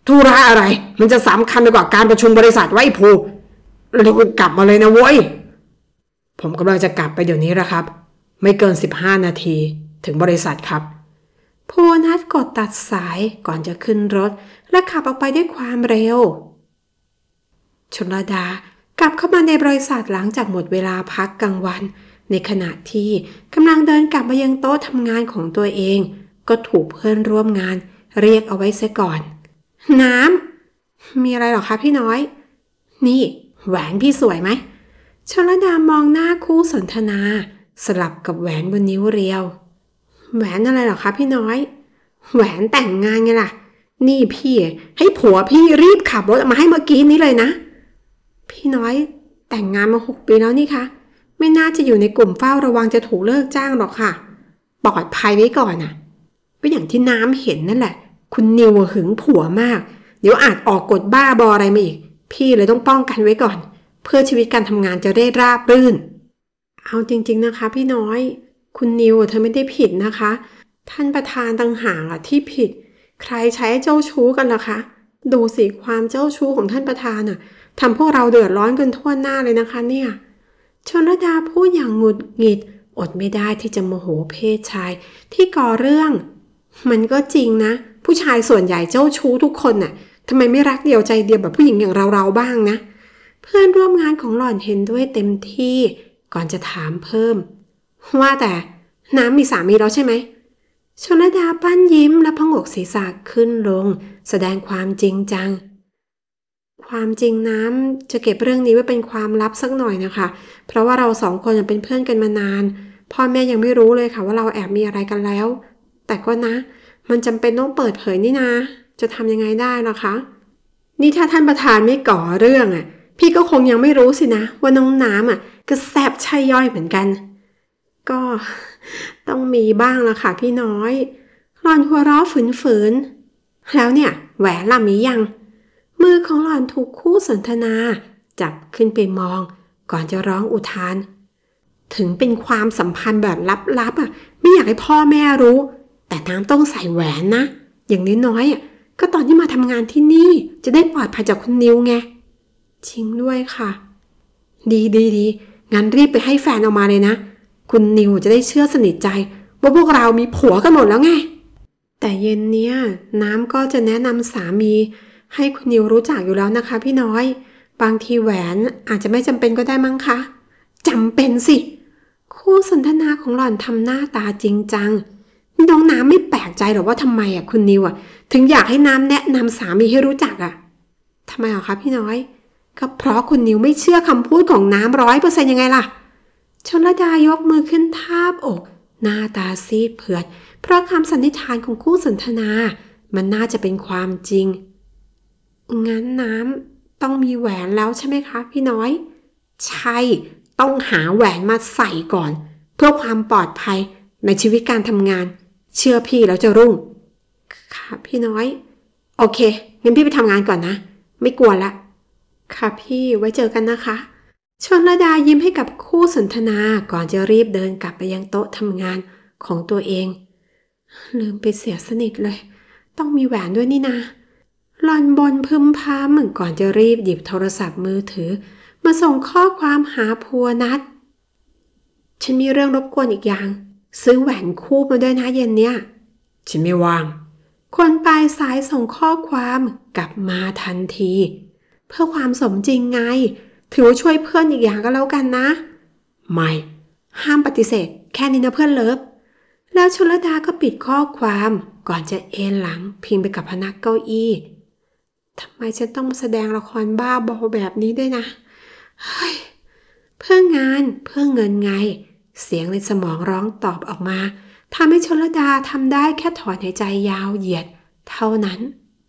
ธุระอะไรมันจะสำคัญไปกว่าการประชุมบริษัทไว้ภูเร็วกลับมาเลยนะเว้ยผมกำลังจะกลับไปเดี๋ยวนี้ละครับไม่เกิน15 นาทีถึงบริษัทครับภูวนัทกดตัดสายก่อนจะขึ้นรถและขับออกไปด้วยความเร็วชลดากลับเข้ามาในบริษัทหลังจากหมดเวลาพักกลางวันในขณะที่กำลังเดินกลับมายังโต๊ะทำงานของตัวเองก็ถูกเพื่อนร่วมงานเรียกเอาไว้เสียก่อนน้ำมีอะไรหรอคะพี่น้อยนี่แหวนพี่สวยไหมชลดามองหน้าคู่สนทนาสลับกับแหวนบนนิ้วเรียวแหวนอะไรหรอคะพี่น้อยแหวนแต่งงานไงล่ะนี่พี่ให้ผัวพี่รีบขับรถมาให้เมื่อกี้นี้เลยนะพี่น้อยแต่งงานมา6 ปีแล้วนี่คะไม่น่าจะอยู่ในกลุ่มเฝ้าระวังจะถูกเลิกจ้างหรอกค่ะปลอดภัยไว้ก่อนน่ะก็อย่างที่น้ำเห็นนั่นแหละคุณนิวหึงผัวมากเดี๋ยวอาจออกกฎบ้าบออะไรมาอีกพี่เลยต้องป้องกันไว้ก่อนเพื่อชีวิตการทำงานจะได้ราบรื่นเอาจริงๆนะคะพี่น้อยคุณนิวเธอไม่ได้ผิดนะคะท่านประธานต่างหากที่ผิดใครใช้เจ้าชู้กันล่ะคะดูสิความเจ้าชู้ของท่านประธานทำพวกเราเดือดร้อนกันทั่วหน้าเลยนะคะเนี่ยชลดาพูดอย่างหงุดหงิดอดไม่ได้ที่จะโมโหเพศชายที่ก่อเรื่องมันก็จริงนะผู้ชายส่วนใหญ่เจ้าชู้ทุกคนน่ะทำไมไม่รักเดียวใจเดียวแบบผู้หญิงอย่างเราบ้างนะเพื่อนร่วมงานของหล่อนเห็นด้วยเต็มที่ก่อนจะถามเพิ่มว่าแต่น้ำมีสามีแล้วใช่ไหมชลดาปั้นยิ้มและพงกศีรษะขึ้นลงแสดงความจริงจังความจริงน้ำจะเก็บเรื่องนี้ไว้เป็นความลับสักหน่อยนะคะเพราะว่าเรา2 คนเป็นเพื่อนกันมานานพ่อแม่ยังไม่รู้เลยค่ะว่าเราแอบมีอะไรกันแล้วแต่ก็นะมันจำเป็นต้องเปิดเผยนี่นะจะทำยังไงได้ล่ะคะนี่ถ้าท่านประธานไม่ก่อเรื่องพี่ก็คงยังไม่รู้สินะว่าน้องน้ำก็แซบใช่ย่อยเหมือนกันก็ต้องมีบ้างละค่ะพี่น้อยหล่อนหัวเราะฝืนๆแล้วเนี่ยแหวนล่ะมียังมือของหล่อนถูกคู่สนทนาจับขึ้นไปมองก่อนจะร้องอุทานถึงเป็นความสัมพันธ์แบบลับๆไม่อยากให้พ่อแม่รู้แต่น้ำต้องใส่แหวนนะอย่างน้อยๆก็ตอนที่มาทำงานที่นี่จะได้ปลอดภัยจากคุณนิวไงจริงด้วยค่ะดีงั้นรีบไปให้แฟนออกมาเลยนะคุณนิวจะได้เชื่อสนิทใจว่าพวกเรามีผัวกันหมดแล้วไงแต่เย็นเนี้ยน้ำก็จะแนะนำสามีให้คุณนิวรู้จักอยู่แล้วนะคะพี่น้อยบางทีแหวนอาจจะไม่จำเป็นก็ได้มั้งคะจำเป็นสิคู่สนทนาของหล่อนทำหน้าตาจริงจังน้องน้ำไม่แปลกใจหรอกว่าทำไมคุณนิวถึงอยากให้น้ำแนะนำสามีให้รู้จักทำไมหรอคะพี่น้อยก็เพราะคุณนิวไม่เชื่อคำพูดของน้ำ100%ยังไงล่ะชลดายกมือขึ้นทาบอกหน้าตาซีดเผือดเพราะคำสันนิษฐานของคู่สนทนามันน่าจะเป็นความจริงงั้นน้ำต้องมีแหวนแล้วใช่ไหมคะพี่น้อยใช่ต้องหาแหวนมาใส่ก่อนเพื่อความปลอดภัยในชีวิตการทำงานเชื่อพี่แล้วจะรุ่งค่ะพี่น้อยโอเคงั้นพี่ไปทำงานก่อนนะไม่กลัวละค่ะพี่ไว้เจอกันนะคะชลดายิ้มให้กับคู่สนทนาก่อนจะรีบเดินกลับไปยังโต๊ะทำงานของตัวเองลืมไปเสียสนิทเลยต้องมีแหวนด้วยนี่นะหล่อนบนพึมพำก่อนจะรีบหยิบโทรศัพท์มือถือมาส่งข้อความหาภูวนัทฉันมีเรื่องรบกวนอีกอย่างซื้อแหวนคู่มาด้วยนะเย็นเนี้ยฉันไม่ว่างคนปลายสายส่งข้อความกลับมาทันทีเพื่อความสมจริงไงถือว่าช่วยเพื่อนอีกอย่างก็แล้วกันนะไม่ห้ามปฏิเสธแค่นี้นะเพื่อนเลิฟแล้วชลดาก็ปิดข้อความก่อนจะเอนหลังพิงไปกับพนักเก้าอี้ทำไมฉันต้องมาแสดงละครบ้าบอแบบนี้ด้วยนะเฮ้ยเพื่องานเพื่อเงินไงเสียงในสมองร้องตอบออกมาทำให้ชลดาทำได้แค่ถอนหายใจยาวเหยียดเท่านั้น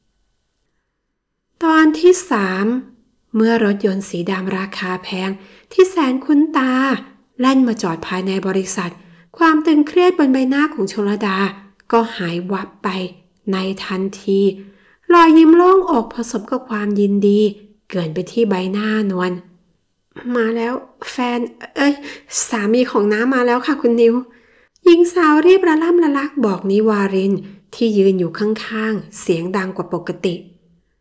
ตอนที่ 3เมื่อรถยนต์สีดำราคาแพงที่แสนคุ้นตาแล่นมาจอดภายในบริษัทความตึงเครียดบนใบหน้าของชลดาก็หายวับไปในทันทีรอยยิ้มโล่งอกผสมกับความยินดีเกินไปที่ใบหน้านวลมาแล้วแฟนสามีของน้ามาแล้วค่ะคุณนิวหญิงสาวรีบระล่ำระลักบอกนิวารินที่ยืนอยู่ข้างๆเสียงดังกว่าปกติ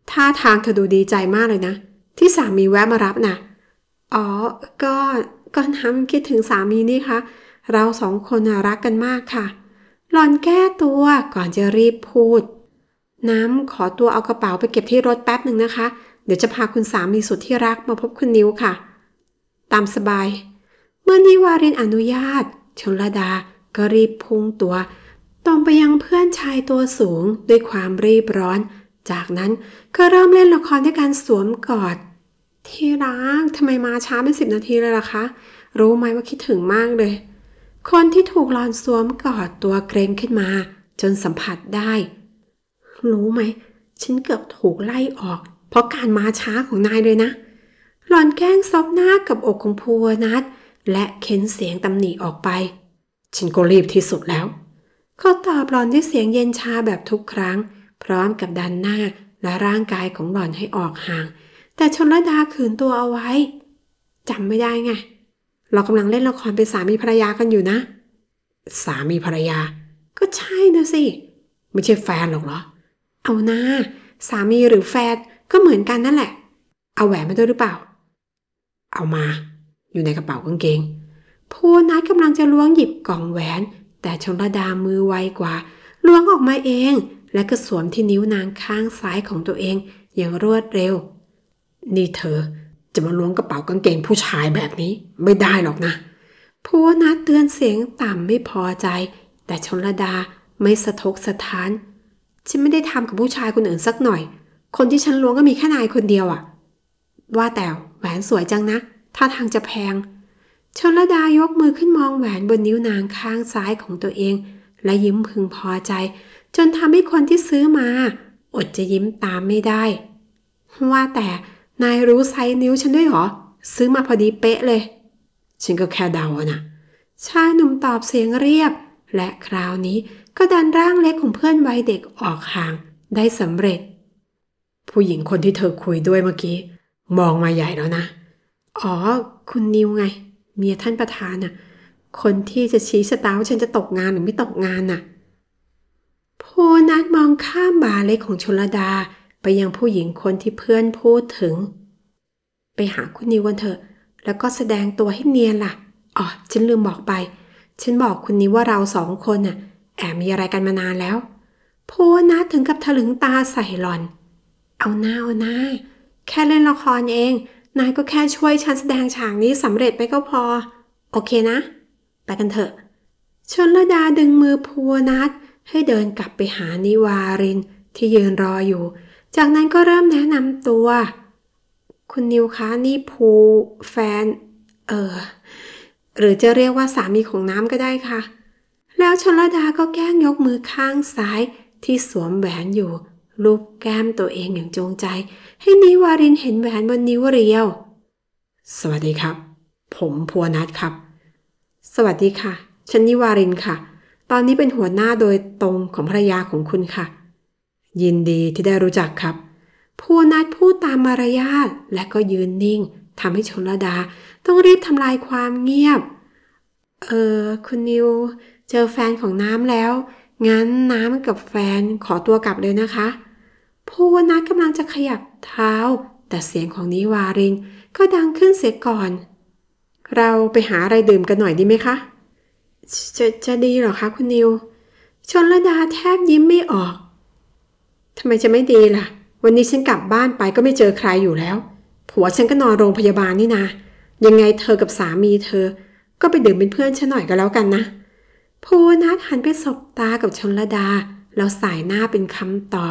ท่าทางเธอดูดีใจมากเลยนะที่สามีแวะมารับนะอ๋อก็น้ำคิดถึงสามีนี่คะเราสองคนรักกันมากค่ะหล่อนแก้ตัวก่อนจะรีบพูดน้ำขอตัวเอากระเป๋าไปเก็บที่รถแป๊บหนึ่งนะคะเดี๋ยวจะพาคุณสามีสุดที่รักมาพบคุณนิวค่ะตามสบายเมื่อนิวารินอนุญาตชลดาก็รีบพุ่งตัวตรงไปยังเพื่อนชายตัวสูงด้วยความรีบร้อนจากนั้นก็เริ่มเล่นละครด้วยการสวมกอดที่รักทำไมมาช้าเป็น10 นาทีเลยล่ะคะรู้ไหมว่าคิดถึงมากเลยคนที่ถูกหลอนสวมกอดตัวเกรงขึ้นมาจนสัมผัสได้รู้ไหมฉันเกือบถูกไล่ออกเพราะการมาช้าของนายเลยนะหลอนแกล้งซบหน้ากับอกของภูวนัทและเค้นเสียงตำหนิออกไปฉันก็รีบที่สุดแล้วเขาตอบหลอนด้วยเสียงเย็นชาแบบทุกครั้งพร้อมกับดันหน้าและร่างกายของหล่อนให้ออกห่างแต่ชลดาขืนตัวเอาไว้จำไม่ได้ไงเรากำลังเล่นละครเป็นสามีภรรยากันอยู่นะสามีภรรยาก็ใช่นะสิไม่ใช่แฟนหรอกเหรอเอาหน้าสามีหรือแฟนก็เหมือนกันนั่นแหละเอาแหวนมาด้วยหรือเปล่าเอามาอยู่ในกระเป๋ากางเกงภูนัทกำลังจะล้วงหยิบกล่องแหวนแต่ชลดามือไวกว่าล้วงออกมาเองและก็สวมที่นิ้วนางข้างซ้ายของตัวเองอย่างรวดเร็วนี่เธอจะมาล้วงกระเป๋ากางเกงผู้ชายแบบนี้ไม่ได้หรอกนะภูนัทเตือนเสียงต่ำไม่พอใจแต่ชลดาไม่สะทกสะท้านฉันไม่ได้ทำกับผู้ชายคนอื่นสักหน่อยคนที่ฉันล้วงก็มีแค่นายคนเดียวอะว่าแต่แหวนสวยจังนะท่าทางจะแพงชลดายกมือขึ้นมองแหวนบนนิ้วนางข้างซ้ายของตัวเองและยิ้มพึงพอใจจนทำให้คนที่ซื้อมาอดจะยิ้มตามไม่ได้ว่าแต่นายรู้ไซส์นิ้วฉันด้วยเหรอซื้อมาพอดีเป๊ะเลยฉันก็แค่เดาอะนะชายหนุ่มตอบเสียงเรียบและคราวนี้ก็ดันร่างเล็กของเพื่อนวัยเด็กออกห่างได้สำเร็จผู้หญิงคนที่เธอคุยด้วยเมื่อกี้มองมาใหญ่แล้วนะอ๋อคุณนิวไงเมียท่านประธานน่ะคนที่จะชี้ชะตาว่าฉันจะตกงานหรือไม่ตกงานน่ะภูนัทมองข้ามบ่าเล็กของชลดาไปยังผู้หญิงคนที่เพื่อนพูดถึงไปหาคุณนิวกันเถอะแล้วก็แสดงตัวให้เนียนล่ะอ๋อฉันลืมบอกไปฉันบอกคุณนิวว่าเราสองคนน่ะแอบมีอะไรกันมานานแล้วภูนัทถึงกับถลึงตาใส่หล่อนเอาหน้าแค่เล่นละครเองนายก็แค่ช่วยฉันแสดงฉากนี้สำเร็จไปก็พอโอเคนะไปกันเถอะชลดาดึงมือภูนัทให้เดินกลับไปหานิวารินที่ยืนรออยู่จากนั้นก็เริ่มแนะนำตัวคุณนิวคะนี่ภูแฟนหรือจะเรียกว่าสามีของน้ำก็ได้ค่ะแล้วชลดาก็แกล้งยกมือข้างซ้ายที่สวมแหวนอยู่ลูบแก้มตัวเองอย่างจงใจให้นิวารินเห็นแหวนบนนิ้วเรียวสวัสดีครับผมภูนัทครับสวัสดีค่ะฉันนิวารินค่ะตอนนี้เป็นหัวหน้าโดยตรงของภรรยาของคุณค่ะยินดีที่ได้รู้จักครับภูนัทพูดตามมารยาทและก็ยืนนิ่งทำให้ชลดาต้องรีบทำลายความเงียบคุณนิวเจอแฟนของน้ำแล้วงั้นน้ำกับแฟนขอตัวกลับเลยนะคะภูนัทกำลังจะขยับเท้าแต่เสียงของนิวารินก็ดังขึ้นเสียก่อนเราไปหาอะไรดื่มกันหน่อยดีไหมคะจะดีเหรอคะคุณนิวชลดาแทบยิ้มไม่ออกทำไมจะไม่ดีล่ะวันนี้ฉันกลับบ้านไปก็ไม่เจอใครอยู่แล้วผัวฉันก็นอนโรงพยาบาลนี่นะยังไงเธอกับสามีเธอก็ไปดื่มเป็นเพื่อนฉันหน่อยก็แล้วกันนะภูนัทหันไปสบตากับชลดาแล้วสายหน้าเป็นคำตอบ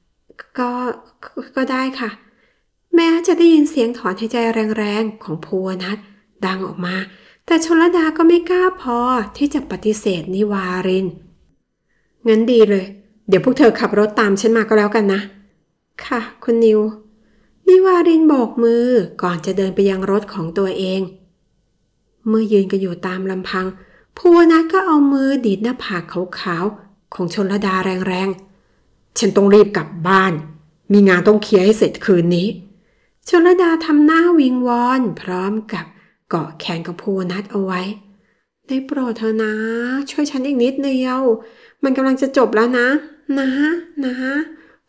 ก็ได้ค่ะแม้จะได้ยินเสียงถอนหายใจแรงๆของภูนัทดังออกมาแต่ชลดาก็ไม่กล้าพอที่จะปฏิเสธนิวารินงั้นดีเลยเดี๋ยวพวกเธอขับรถตามฉันมาก็แล้วกันนะค่ะคุณนิวนิวารินโบกมือก่อนจะเดินไปยังรถของตัวเองเมื่อยืนกันอยู่ตามลำพังภูนัทก็เอามือดีดหน้าผากขาวๆของชลดาแรงๆฉันต้องรีบกลับบ้านมีงานต้องเคลียร์ให้เสร็จคืนนี้ชลดาทำหน้าวิงวอนพร้อมกับเกาะแขนของภูนัทเอาไว้ได้โปรดเธอนะช่วยฉันอีกนิดเดียวมันกำลังจะจบแล้วนะภู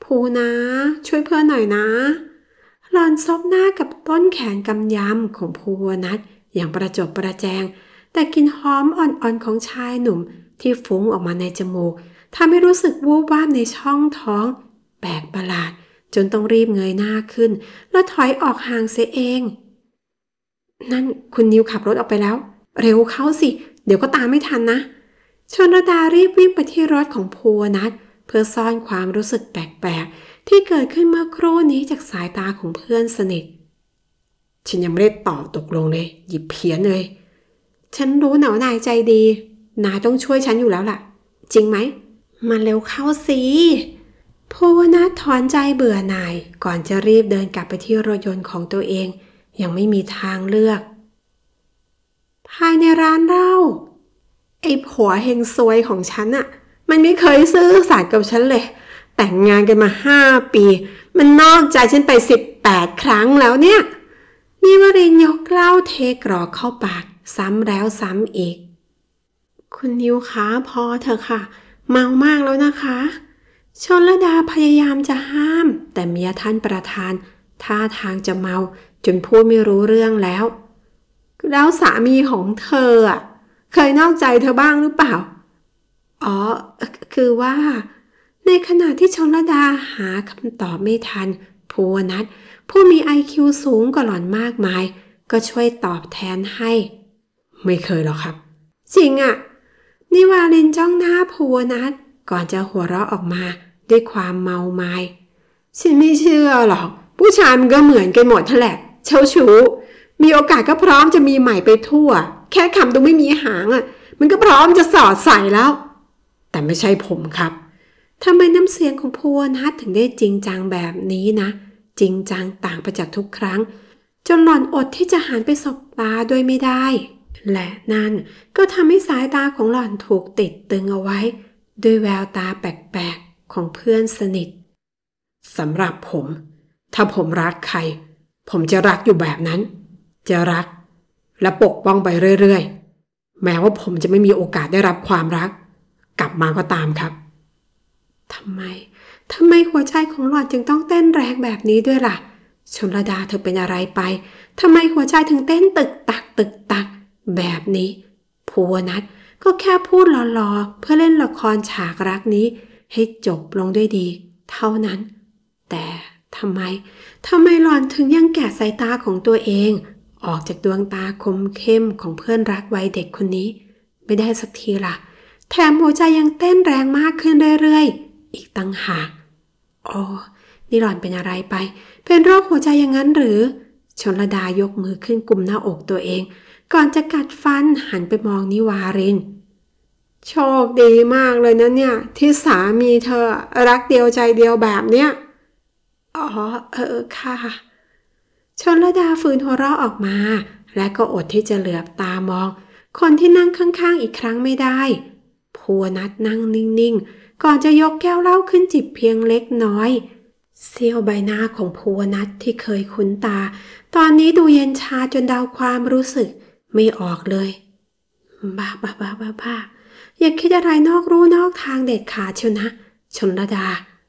ภูนะช่วยเพื่อนหน่อยนะหล่อนซบหน้ากับต้นแขนกำยำของภูวนัทอย่างประจบประแจงแต่กลิ่นหอมอ่อนๆของชายหนุ่มที่ฟุ้งออกมาในจมูกทำให้รู้สึกวูบวาบในช่องท้องแปลกประหลาดจนต้องรีบเงยหน้าขึ้นแล้วถอยออกห่างเสียเองนั่นคุณนิวขับรถออกไปแล้วเร็วเข้าสิเดี๋ยวก็ตามไม่ทันนะชนรดารีบวิ่งไปที่รถของภูวนัทเพื่อซ่อนความรู้สึกแปลกๆที่เกิดขึ้นเมื่อครู่นี้จากสายตาของเพื่อนสนิทฉันยังไม่ได้ตอบตกลงเลยหยิบเพี้ยนเลยฉันรู้หนานายใจดีนายต้องช่วยฉันอยู่แล้วล่ะจริงไหมมาเร็วเข้าสิภูวนัทถอนใจเบื่อหน่ายก่อนจะรีบเดินกลับไปที่รถยนต์ของตัวเองยังไม่มีทางเลือกภายในร้านเหล้าไอ้ผัวเฮงซวยของฉันอะมันไม่เคยซื่อสัตย์กับฉันเลยแต่งงานกันมา5 ปีมันนอกใจฉันไป18 ครั้งแล้วเนี่ยนิวรินทร์ยกเหล้าเทกรอกเข้าปากซ้ำแล้วซ้ำอีกคุณนิวคะพอเถอะค่ะเมามากแล้วนะคะชลดาพยายามจะห้ามแต่เมียท่านประธานท่าทางจะเมาจนพูดไม่รู้เรื่องแล้วสามีของเธออะเคยนอกใจเธอบ้างหรือเปล่าอ๋อคือว่าในขณะที่ชลดาหาคำตอบไม่ทันภูวนัทผู้มี IQ สูงกว่าหล่อนมากมายก็ช่วยตอบแทนให้ไม่เคยหรอกครับจริงอะนิวารินจ้องหน้าภูวนัทก่อนจะหัวเราะออกมาด้วยความเมามายฉันไม่เชื่อหรอกผู้ชายมันก็เหมือนกันหมดทั้งแหละเช้าชู้มีโอกาสก็พร้อมจะมีใหม่ไปทั่วแค่คำต้องไม่มีหางอะมันก็พร้อมจะสอดใส่แล้วแต่ไม่ใช่ผมครับทำไมน้ำเสียงของภูวนัทถึงได้จริงจังแบบนี้นะจริงจังต่างไปจากทุกครั้งจนหล่อนอดที่จะหันไปสบตาด้วยไม่ได้และนั่นก็ทำให้สายตาของหล่อนถูกติดตึงเอาไว้ด้วยแววตาแปลกๆของเพื่อนสนิทสำหรับผมถ้าผมรักใครผมจะรักอยู่แบบนั้นจะรักและปกป้องไปเรื่อยๆแม้ว่าผมจะไม่มีโอกาสได้รับความรักกลับมาก็ตามครับทำไมหัวใจของหล่อนจึงต้องเต้นแรงแบบนี้ด้วยล่ะชลดาเธอเป็นอะไรไปทำไมหัวใจถึงเต้นตึกตักตึกตักแบบนี้ภูวนัทก็แค่พูดหล่อๆเพื่อเล่นละครฉากรักนี้ให้จบลงด้วยดีเท่านั้นแต่ทำไมหล่อนถึงยังแกะสายตาของตัวเองออกจากดวงตาคมเข้มของเพื่อนรักวัยเด็กคนนี้ไม่ได้สักทีล่ะแถมหัวใจยังเต้นแรงมากขึ้นเรื่อยๆอีกตั้งหากอ๋อนี่หล่อนเป็นอะไรไปเป็นโรคหัวใจอย่างนั้นหรือชลดายกมือขึ้นกุมหน้าอกตัวเองก่อนจะกัดฟันหันไปมองนิวารินโชคดีมากเลยนะเนี่ยที่สามีเธอรักเดียวใจเดียวแบบเนี้ยอ๋อค่ะชลดาฝืนหัวเราะออกมาและก็อดที่จะเหลือบตามองคนที่นั่งข้างๆอีกครั้งไม่ได้ภูวนัทนั่งนิ่งๆก่อนจะยกแก้วเหล้าขึ้นจิบเพียงเล็กน้อยเสี้ยวใบหน้าของภูวนัทที่เคยคุ้นตาตอนนี้ดูเย็นชาจนเดาความรู้สึกไม่ออกเลยบ้าอย่าคิดอะไรนอกรู้นอกทางเด็ดขาดเชียวนะชลดา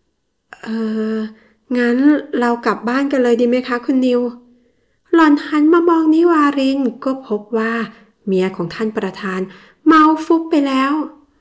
งั้นเรากลับบ้านกันเลยดีไหมคะคุณนิวหล่อนหันมามองนิวารินก็พบว่าเมียของท่านประธานเมาฟุบไปแล้ว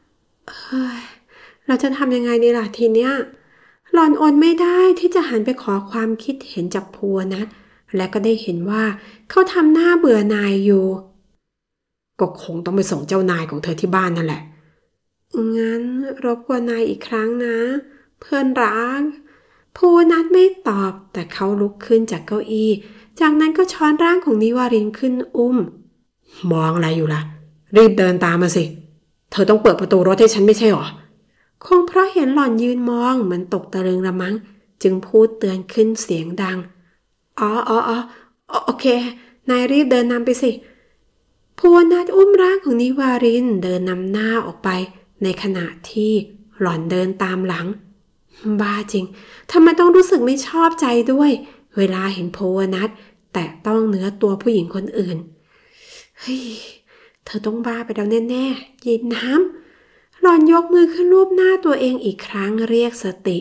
เราจะทำยังไงดีล่ะทีเนี้ยหล่อนอดไม่ได้ที่จะหันไปขอความคิดเห็นจากภูวนัทและก็ได้เห็นว่าเขาทำหน้าเบื่อหน่ายอยู่ก็คงต้องไปส่งเจ้านายของเธอที่บ้านนั่นแหละงั้นรบกวนนายอีกครั้งนะเพื่อนรักภูวนัทไม่ตอบแต่เขาลุกขึ้นจากเก้าอี้จากนั้นก็ช้อนร่างของนิวารินขึ้นอุ้มมองอะไรอยู่ล่ะรีบเดินตามมาสิเธอต้องเปิดประตูรถให้ฉันไม่ใช่หรอคงเพราะเห็นหล่อนยืนมองเหมือนตกตะลึงละมั้งจึงพูดเตือนขึ้นเสียงดังอ๋อโอเคนายรีบเดินนำไปสิภูวนัทอุ้มร่างของนิวารินเดินนำหน้าออกไปในขณะที่หล่อนเดินตามหลังบ้าจริงทำไมต้องรู้สึกไม่ชอบใจด้วยเวลาเห็นภูวนัทแตะต้องเนื้อตัวผู้หญิงคนอื่นเฮ้ยเธอต้องบ้าไปแล้วแน่ๆยินน้ำหล่อนยกมือขึ้นรูปหน้าตัวเองอีกครั้งเรียกสติ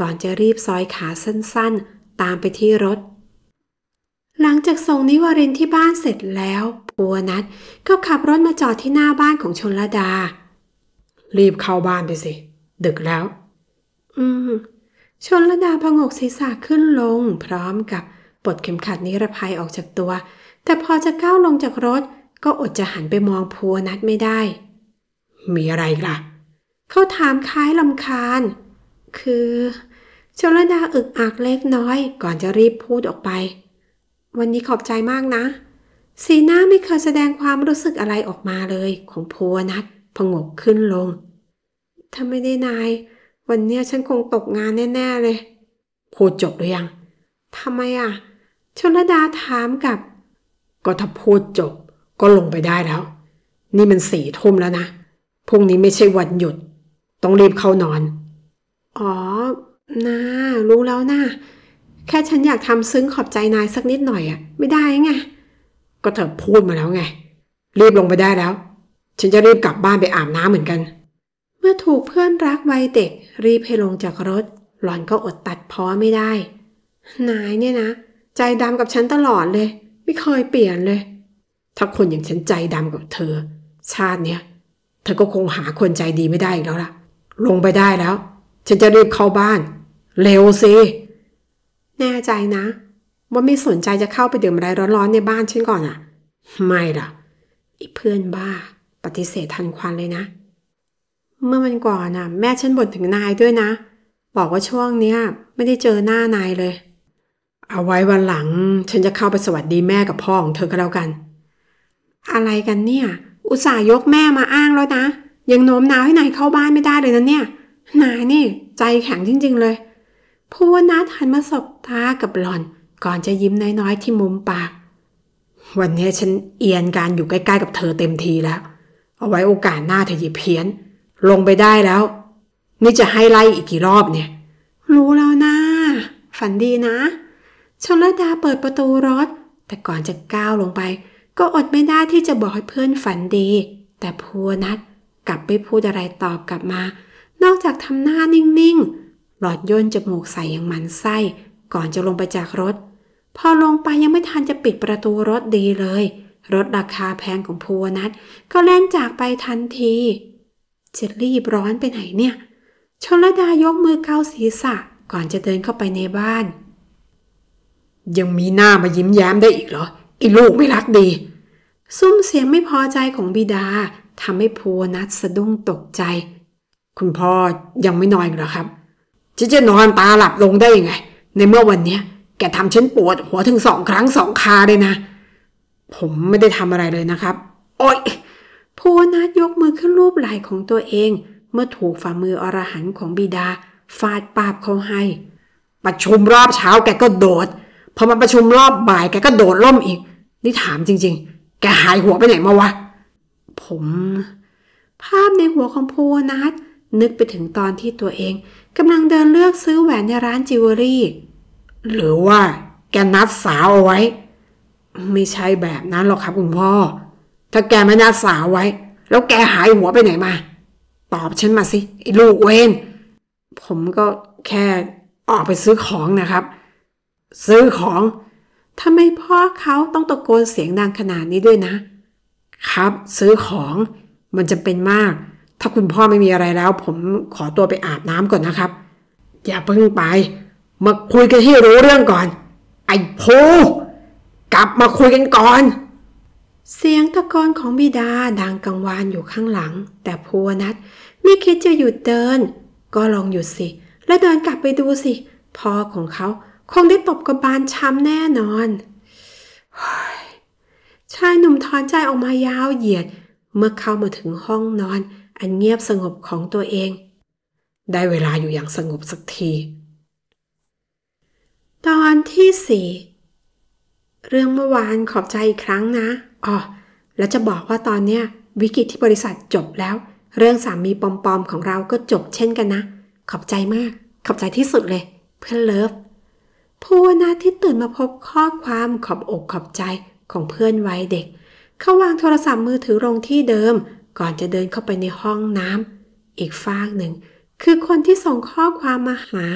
ก่อนจะรีบซอยขาสั้นๆตามไปที่รถหลังจากส่งนิวรินทร์ที่บ้านเสร็จแล้วภูวนัทก็ขับรถมาจอดที่หน้าบ้านของชลดารีบเข้าบ้านไปสิดึกแล้วชลดาผงกศีรษะขึ้นลงพร้อมกับปลดเข็มขัดนิรภัยออกจากตัวแต่พอจะก้าวลงจากรถก็อดจะหันไปมองภูวนัทไม่ได้มีอะไรล่ะเขาถามคล้ายรำคาญคือชลดาอึกอักเล็กน้อยก่อนจะรีบพูดออกไปวันนี้ขอบใจมากนะสีหน้าไม่เคยแสดงความรู้สึกอะไรออกมาเลยของภูวนัทผงกขึ้นลงถ้าไม่ได้นายวันเนี้ยฉันคงตกงานแน่ๆเลยพูดจบหรือยังทำไมชลดาถามกับก็ถ้าพูดจบก็ลงไปได้แล้วนี่มัน4 ทุ่มแล้วนะพรุ่งนี้ไม่ใช่วันหยุดต้องรีบเข้านอนนะรู้แล้วนะแค่ฉันอยากทำซึ้งขอบใจนายสักนิดหน่อยไม่ได้ไงก็เธอพูดมาแล้วไงรีบลงไปได้แล้วฉันจะรีบกลับบ้านไปอาบน้ำเหมือนกันเมื่อถูกเพื่อนรักวัยเด็กรีบให้ลงจากรถหล่อนก็อดตัดพ้อไม่ได้นายเนี่ยนะใจดำกับฉันตลอดเลยไม่เคยเปลี่ยนเลยถ้าคนอย่างฉันใจดำกับเธอชาติเนี้ยเธอก็คงหาคนใจดีไม่ได้อีกแล้วล่ะลงไปได้แล้วฉันจะรีบเข้าบ้านเร็วสิแน่ใจนะว่าไม่สนใจจะเข้าไปดื่มอะไรร้อนๆในบ้านฉันก่อนไม่ล่ะอีเพื่อนบ้าปฏิเสธทันควันเลยนะเมื่อวันก่อนแม่ฉันบ่นถึงนายด้วยนะบอกว่าช่วงเนี้ยไม่ได้เจอหน้านายเลยเอาไว้วันหลังฉันจะเข้าไปสวัสดีแม่กับพ่อของเธอก็แล้วกันอะไรกันเนี่ยอุตส่าห์ยกแม่มาอ้างแล้วนะยังโน้มน้าวให้นายเข้าบ้านไม่ได้เลยนะเนี่ยนายนี่ใจแข็งจริงๆเลยภูวนัทหันมาสบตากับหล่อนก่อนจะยิ้มน้อยๆที่มุมปากวันนี้ฉันเอียนการอยู่ใกล้ๆกับเธอเต็มทีแล้วเอาไว้โอกาสหน้าเธออย่าเพี้ยนลงไปได้แล้วนี่จะให้ไล่อีกกี่รอบเนี่ยรู้แล้วนะฝันดีนะชลดาเปิดประตูรถแต่ก่อนจะก้าวลงไปก็อดไม่ได้ที่จะบอกให้เพื่อนฝันดีแต่ภูวนัทกลับไม่พูดอะไรตอบกลับมานอกจากทำหน้านิ่งๆหลอดย่นจมูกใส่อย่างหมันไส้ก่อนจะลงไปจากรถพอลงไปยังไม่ทันจะปิดประตูรถดีเลยรถราคาแพงของภูวนัทก็แล่นจากไปทันทีจะรีบร้อนไปไหนเนี่ยชลดายกมือเกาศีรษะก่อนจะเดินเข้าไปในบ้านยังมีหน้ามายิ้มแย้มได้อีกเหรอไอ้ลูกไม่รักดีซุ้มเสียงไม่พอใจของบิดาทำให้ภูวนัทสะดุ้งตกใจคุณพ่อยังไม่นอนเหรอครับจะนอนตาหลับลงได้ยังไงในเมื่อวันนี้แกทำฉันปวดหัวถึง2 ครั้ง2 คราเลยนะผมไม่ได้ทำอะไรเลยนะครับโอ๊ยภูวนัทยกมือขึ้นรูปไหล่ของตัวเองเมื่อถูกฝ่ามืออรหันต์ของบิดาฟาดปาบเขาให้ประชุมรอบเช้าแกก็โดดพอมาประชุมรอบบ่ายแกก็โดดล่มอีกนี่ถามจริงๆแกหายหัวไปไหนมาวะภาพในหัวของภูวนัทนึกไปถึงตอนที่ตัวเองกำลังเดินเลือกซื้อแหวนในร้านจิวเวลรี่หรือว่าแกนัดสาวเอาไว้ไม่ใช่แบบนั้นหรอกครับคุณพ่อถ้าแกไม่นัดสาวไว้แล้วแกหายหัวไปไหนมาตอบฉันมาสิไอ้ลูกเวนผมก็แค่ออกไปซื้อของนะครับซื้อของทำไมพ่อเขาต้องตะโกนเสียงดังขนาดนี้ด้วยนะครับซื้อของมันจำเป็นมากถ้าคุณพ่อไม่มีอะไรแล้วผมขอตัวไปอาบน้ำก่อนนะครับอย่าเพิ่งไปมาคุยกันให้รู้เรื่องก่อนไอ้ภูกลับมาคุยกันก่อนเสียงตะโกนของบิดาดังกังวานอยู่ข้างหลังแต่ภูวนัทไม่คิดจะหยุดเดินก็ลองหยุดสิแล้วเดินกลับไปดูสิพ่อของเขาคงได้ตบกระบาลช้ำแน่นอนชายหนุ่มถอนใจออกมายาวเหยียดเมื่อเข้ามาถึงห้องนอนอันเงียบสงบของตัวเองได้เวลาอยู่อย่างสงบสักทีตอนที่ 4เรื่องเมื่อวานขอบใจอีกครั้งนะแล้วจะบอกว่าตอนเนี้ยวิกฤตที่บริษัทจบแล้วเรื่องสามีปลอมๆของเราก็จบเช่นกันนะขอบใจมากขอบใจที่สุดเลยเพื่อนเลิฟภูวนัทที่ตื่นมาพบข้อความขอบอกขอบใจของเพื่อนวัยเด็กเขาวางโทรศัพท์มือถือลงที่เดิมก่อนจะเดินเข้าไปในห้องน้ำอีกฟากหนึ่งคือคนที่ส่งข้อความมาหา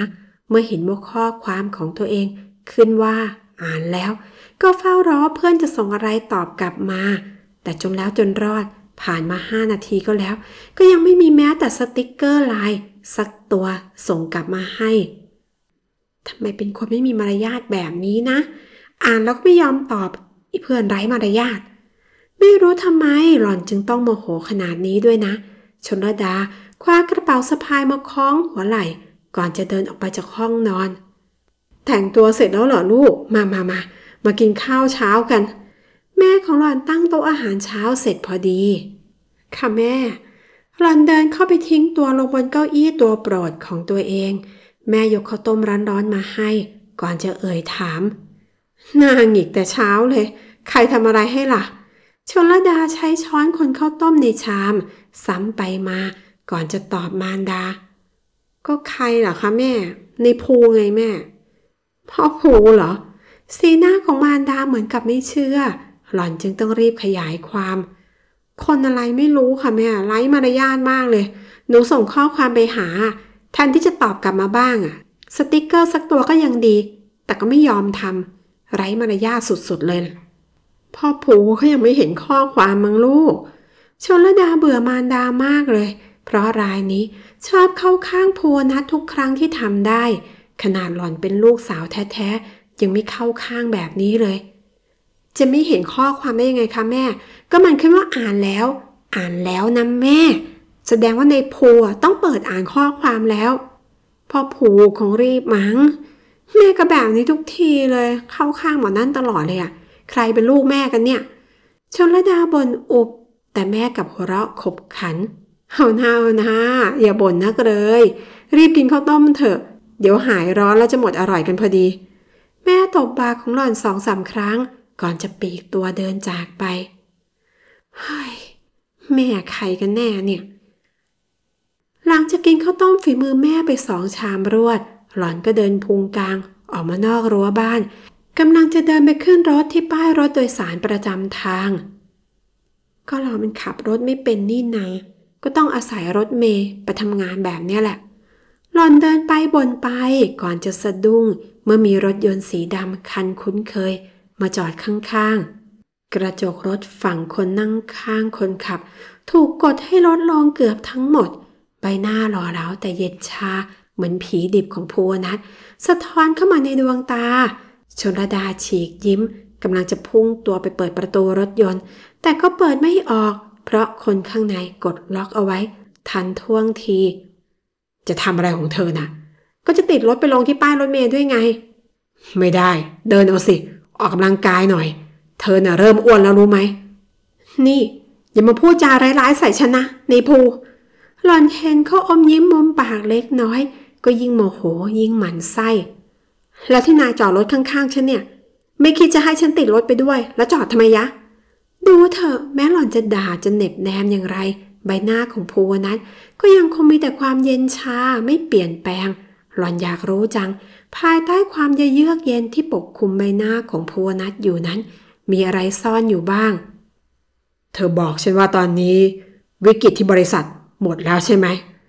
เมื่อเห็นว่าข้อความของตัวเองขึ้นว่าอ่านแล้วก็เฝ้ารอเพื่อนจะส่งอะไรตอบกลับมาแต่จนแล้วจนรอดผ่านมา5 นาทีก็แล้วก็ยังไม่มีแม้แต่สติกเกอร์ไลน์สักตัวส่งกลับมาให้ทำไมเป็นคนไม่มีมารยาทแบบนี้นะอ่านแล้วก็ไม่ยอมตอบอีเพื่อนไร้มารยาทไม่รู้ทำไมหล่อนจึงต้องโมโหขนาดนี้ด้วยนะชลดาคว้ากระเป๋าสะพายมาคล้องหัวไหล่ก่อนจะเดินออกไปจากห้องนอนแต่งตัวเสร็จแล้วเหรอลูกมากินข้าวเช้ากันแม่ของหล่อนตั้งโต๊ะอาหารเช้าเสร็จพอดีค่ะแม่หล่อนเดินเข้าไปทิ้งตัวลงบนเก้าอี้ตัวโปรดของตัวเองแม่ยกข้าวต้มร้อนๆมาให้ก่อนจะเอ่ยถามหน้าหงิกแต่เช้าเลยใครทำอะไรให้ล่ะชลดาใช้ช้อนคนข้าวต้มในชามซ้ำไปมาก่อนจะตอบมารดาก็ใครล่ะคะแม่ในภูไงแม่พ่อภูเหรอสีหน้าของมารดาเหมือนกับไม่เชื่อหล่อนจึงต้องรีบขยายความคนอะไรไม่รู้ค่ะแม่ไร้มารยาทมากเลยหนูส่งข้อความไปหาแทนที่จะตอบกลับมาบ้างสติ๊กเกอร์สักตัวก็ยังดีแต่ก็ไม่ยอมทำไร้มารยาทสุดๆเลยพ่อภูเขายังไม่เห็นข้อความมั้งลูกชลดาเบื่อมารดามากเลยเพราะรายนี้ชอบเข้าข้างภูนัททุกครั้งที่ทำได้ขนาดหล่อนเป็นลูกสาวแท้ๆยังไม่เข้าข้างแบบนี้เลยจะไม่เห็นข้อความได้ยังไงคะแม่ก็มันขึ้นว่าอ่านแล้วนะแม่แสดงว่าในภูต้องเปิดอ่านข้อความแล้วพ่อภูคงรีบมั้งแม่ก็แบบนี้ทุกทีเลยเข้าข้างหมอนั่นตลอดเลยใครเป็นลูกแม่กันเนี่ยชลดาบ่นอุบแต่แม่กับหัวเราะขบขันเอาหน้าอย่าบ่นนักเลยรีบกินข้าวต้มเถอะเดี๋ยวหายร้อนแล้วจะหมดอร่อยกันพอดีแม่ตบบ่าของหล่อน2-3 ครั้งก่อนจะปลีกตัวเดินจากไปเฮ้ยแม่ใครกันแน่เนี่ยหลังจากกินข้าวต้มฝีมือแม่ไป2 ชามรวดหล่อนก็เดินพุงกลางออกมานอกรั้วบ้านกำลังจะเดินไปขึ้นรถที่ป้ายรถโดยสารประจำทางก็เรามันขับรถไม่เป็นนี่นาก็ต้องอาศัยรถเมล์ไปทำงานแบบนี้แหละหล่อนเดินไปบ่นไปก่อนจะสะดุ้งเมื่อมีรถยนต์สีดำคันคุ้นเคยมาจอดข้างๆกระจกรถฝั่งคนนั่งข้างคนขับถูกกดให้ลดลงเกือบทั้งหมดใบหน้าหล่อเหลาแต่เย็นชาเหมือนผีดิบของภูวนัทสะท้อนเข้ามาในดวงตาชลดาฉีกยิ้มกำลังจะพุ่งตัวไปเปิดประตูรถยนต์แต่ก็เปิดไม่ออกเพราะคนข้างในกดล็อกเอาไว้ทันท่วงทีจะทำอะไรของเธอน่ะก็จะติดรถไปลงที่ป้ายรถเมล์ด้วยไงไม่ได้เดินเอาสิออกกำลังกายหน่อยเธอน่ะเริ่มอ้วนแล้วรู้ไหมนี่อย่ามาพูดจาร้ายๆใส่ฉันนะในภูหล่อนเห็นเขาอมยิ้มมุมปากเล็กน้อยก็ยิ่งโมโหยิ่งหมั่นไส้แล้วที่นายจอดรถข้างๆฉันเนี่ยไม่คิดจะให้ฉันติดรถไปด้วยแล้วจอดทำไมยะดูเถอะแม้หล่อนจะด่าจะเหน็บแนมอย่างไรใบหน้าของภูวนัทก็ยังคงมีแต่ความเย็นชาไม่เปลี่ยนแปลงหล่อนอยากรู้จังภายใต้ความเยือกเย็นที่ปกคลุมใบหน้าของภูวนัทอยู่นั้นมีอะไรซ่อนอยู่บ้างเธอบอกฉันว่าตอนนี้วิกฤตที่บริษัทหมดแล้วใช่ไหม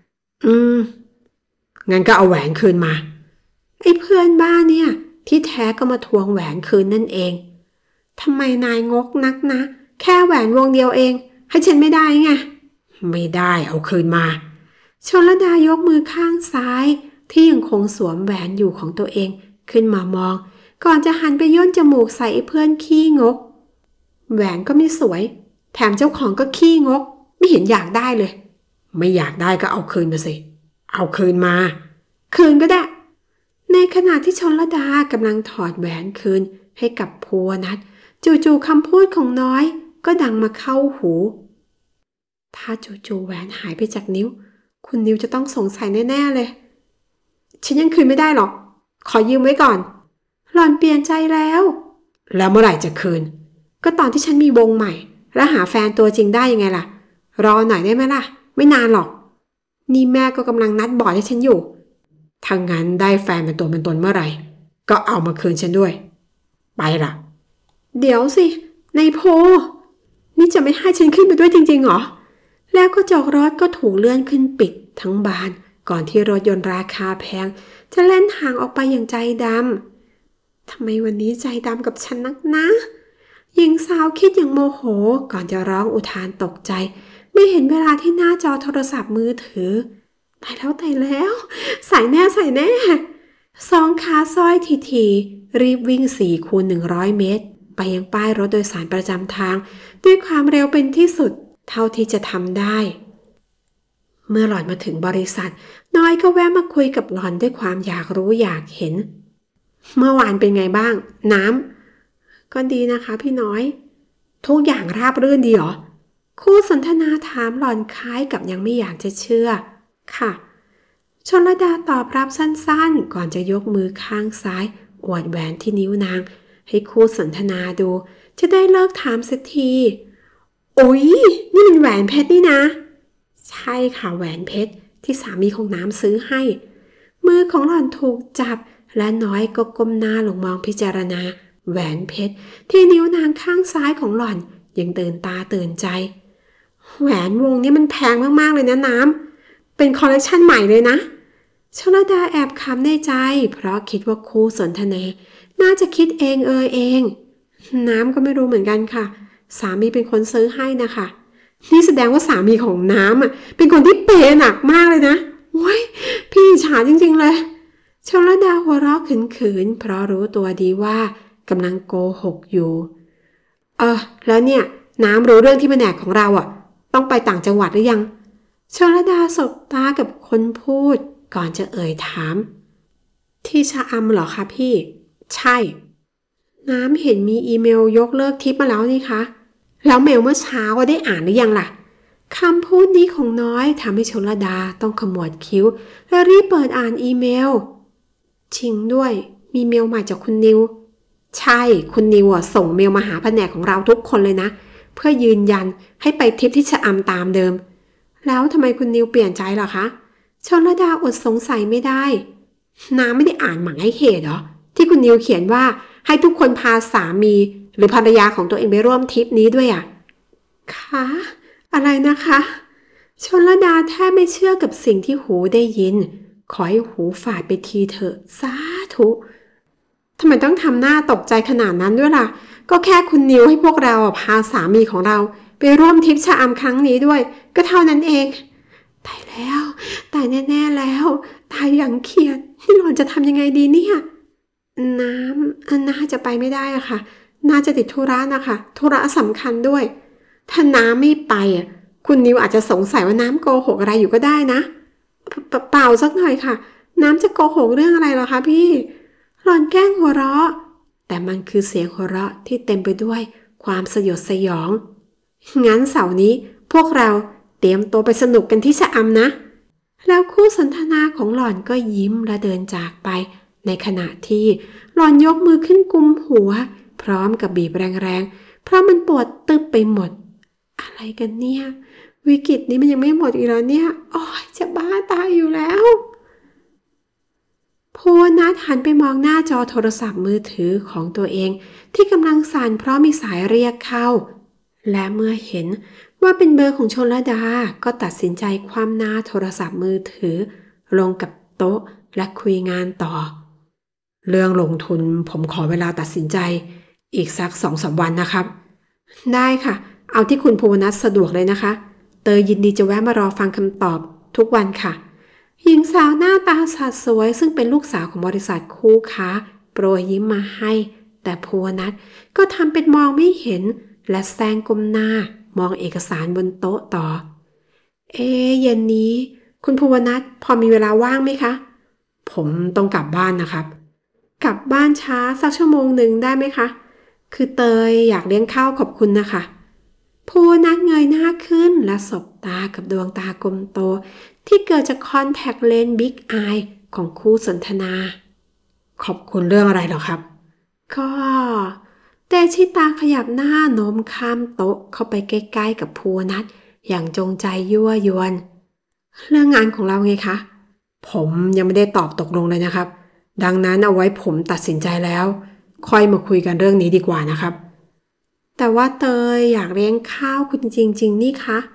งั้นก็เอาแหวนคืนมาไอ้เพื่อนบ้านเนี่ยที่แท้ก็มาทวงแหวนคืนนั่นเองทำไมนายงกนักนะแค่แหวนวงเดียวเองให้ฉันไม่ได้ไงไม่ได้เอาคืนมาชลดายกมือข้างซ้ายที่ยังคงสวมแหวนอยู่ของตัวเองขึ้นมามองก่อนจะหันไปย่นจมูกใส่ไอ้เพื่อนขี้งกแหวนก็ไม่สวยแถมเจ้าของก็ขี้งกไม่เห็นอยากได้เลยไม่อยากได้ก็เอาคืนมาสิเอาคืนมาคืนก็ได้ในขณะที่ชลดากำลังถอดแหวนคืนให้กับภูวนัทจู่ๆคำพูดของน้อยก็ดังมาเข้าหูถ้าจู่ๆแหวนหายไปจากนิ้วคุณนิวจะต้องสงสัยแน่ๆเลยฉันยังคืนไม่ได้หรอกขอยืมไว้ก่อนหล่อนเปลี่ยนใจแล้วเมื่อไหร่จะคืนก็ตอนที่ฉันมีวงใหม่และหาแฟนตัวจริงได้ยังไงล่ะรอหน่อยได้ไหมล่ะไม่นานหรอกนี่แม่ก็กำลังนัดบอร์ดให้ฉันอยู่ถ้างั้นได้แฟนเป็นตัวเป็นตนเมื่อไหร่ก็เอามาคืนฉันด้วยไปล่ะเดี๋ยวสินายโพนี่จะไม่ให้ฉันขึ้นไปด้วยจริงๆหรอแล้วก็จกรถก็ถูกเลื่อนขึ้นปิดทั้งบานก่อนที่รถยนต์ราคาแพงจะเล่นห่างออกไปอย่างใจดำทำไมวันนี้ใจดำกับฉันนักนะหญิงสาวคิดอย่างโมโหก่อนจะร้องอุทานตกใจไม่เห็นเวลาที่หน้าจอโทรศัพท์มือถือตายแล้วใส่แน่สองขาซ้อยทีรีบวิ่ง4 คูณ 100 เมตรไปยังป้ายรถโดยสารประจำทางด้วยความเร็วเป็นที่สุดเท่าที่จะทำได้เมื่อหล่อนมาถึงบริษัทน้อยก็แวะมาคุยกับหล่อนด้วยความอยากรู้อยากเห็นเมื่อวานเป็นไงบ้างน้ำก็ดีนะคะพี่น้อยทุกอย่างราบรื่นดีหรอคู่สนทนาถามหล่อนคล้ายกับยังไม่อยากจะเชื่อค่ะชลดาตอบรับสั้นๆก่อนจะยกมือข้างซ้ายอวดแหวนที่นิ้วนางให้คู่สนทนาดูจะได้เลิกถามสักทีอุ๊ยนี่มันแหวนเพชรนี่นะใช่ค่ะแหวนเพชรที่สามีของน้ำซื้อให้มือของหล่อนถูกจับและน้อยก็ก้มหน้าลงมองพิจารณาแหวนเพชรที่นิ้วนางข้างซ้ายของหล่อนยังตื่นตาตื่นใจแหวนวงนี้มันแพงมากๆเลยนะน้ำเป็นคอลเลคชันใหม่เลยนะชลดาแอบขำในใจเพราะคิดว่าคู่สนทนาน่าจะคิดเองน้ำก็ไม่รู้เหมือนกันค่ะสามีเป็นคนซื้อให้นะคะนี่แสดงว่าสามีของน้ำเป็นคนที่เปย์หนักมากเลยนะโอ้ยพี่อิจฉาจริงๆเลยชลดาหัวเราะขืนเพราะรู้ตัวดีว่ากำลังโกหกอยู่แล้วเนี่ยน้ำรู้เรื่องที่แผนกของเราต้องไปต่างจังหวัดหรือยังชลดาสบตากับคนพูดก่อนจะเอ่ยถามที่ชะอำเหรอคะพี่ใช่น้ำเห็นมีอีเมลยกเลิกทริปมาแล้วนี่คะแล้วเมลเมื่อเช้าได้อ่านหรือยังล่ะคำพูดนี้ของน้อยทำให้ชลดาต้องขมวดคิ้วและรีบเปิดอ่านอีเมลจริงด้วยมีเมลมาจากคุณนิวใช่คุณนิวส่งเมลมาหาแผนกของเราทุกคนเลยนะเพื่อยืนยันให้ไปทริปที่ชะอำตามเดิมแล้วทำไมคุณนิวเปลี่ยนใจล่ะคะชลดาอดสงสัยไม่ได้น้ำไม่ได้อ่านหมายเหตุเหรอที่คุณนิวเขียนว่าให้ทุกคนพาสามีหรือภรรยาของตัวเองไปร่วมทริปนี้ด้วยคะอะไรนะคะชลดาแทบไม่เชื่อกับสิ่งที่หูได้ยินขอให้หูฝาดไปทีเถอะสาธุทำไมต้องทำหน้าตกใจขนาดนั้นด้วยล่ะก็แค่คุณนิวให้พวกเราพาสามีของเราไปร่วมทริปชะอำครั้งนี้ด้วยก็เท่านั้นเองตายแล้วตายแน่ๆแล้วตายอย่างเครียดที่หล่อนจะทำยังไงดีเนี่ยน้ำน่าจะไปไม่ได้ค่ะน่าจะติดธุระนะคะธุระสำคัญด้วยถ้าน้ำไม่ไปคุณนิวอาจจะสงสัยว่าน้ำโกหกอะไรอยู่ก็ได้นะเปล่าสักหน่อยค่ะน้ำจะโกหกเรื่องอะไรหรอคะพี่หล่อนแกล้งหัวเราะแต่มันคือเสียงหัวเราะที่เต็มไปด้วยความสยดสยองงั้นเสาร์นี้พวกเราเตรียมตัวไปสนุกกันที่ชะอำนะแล้วคู่สนทนาของหล่อนก็ยิ้มและเดินจากไปในขณะที่หล่อนยกมือขึ้นกุมหัวพร้อมกับบีบแรงๆเพราะมันปวดตึบไปหมดอะไรกันเนี่ยวิกฤตนี้มันยังไม่หมดอีกแล้วเนี่ยโอ๊ยจะบ้าตายอยู่แล้วภูวนาถหันไปมองหน้าจอโทรศัพท์มือถือของตัวเองที่กำลังสั่นเพราะมีสายเรียกเข้าและเมื่อเห็นว่าเป็นเบอร์ของชลดาก็ตัดสินใจคว่ำหน้าโทรศัพท์มือถือลงกับโต๊ะและคุยงานต่อเรื่องลงทุนผมขอเวลาตัดสินใจอีกสัก 2-3 วันนะครับได้ค่ะเอาที่คุณภูวนัสสะดวกเลยนะคะเตยยินดีจะแวะมารอฟังคำตอบทุกวันค่ะหญิงสาวหน้าตาสดสวยซึ่งเป็นลูกสาวของบริษัทคู่ค้าโปรยยิ้มมาให้แต่ภูวนัสก็ทำเป็นมองไม่เห็นและแซงก้มหน้ามองเอกสารบนโต๊ะต่อเย็นนี้คุณภูวนัสพอมีเวลาว่างไหมคะผมต้องกลับบ้านนะครับกลับบ้านช้าสัก1 ชั่วโมงได้ไหมคะคือเตยอยากเลี้ยงข้าวขอบคุณนะคะภูวนัสเงยหน้าขึ้นและสบตากับดวงตากลมโตที่เกิดจากคอนแทคเลนส์บิ๊กอายของคู่สนทนาขอบคุณเรื่องอะไรหรอครับก็แต่ชิตาขยับหน้าโน้มข้ามโต๊ะเข้าไปใกล้ๆกับภูวนัสอย่างจงใจยั่วยวนเรื่องงานของเราไงคะผมยังไม่ได้ตอบตกลงเลยนะครับดังนั้นเอาไว้ผมตัดสินใจแล้วค่อยมาคุยกันเรื่องนี้ดีกว่านะครับแต่ว่าเตยอยากเลี้ยงข้าวคุณจริงๆนี่คะ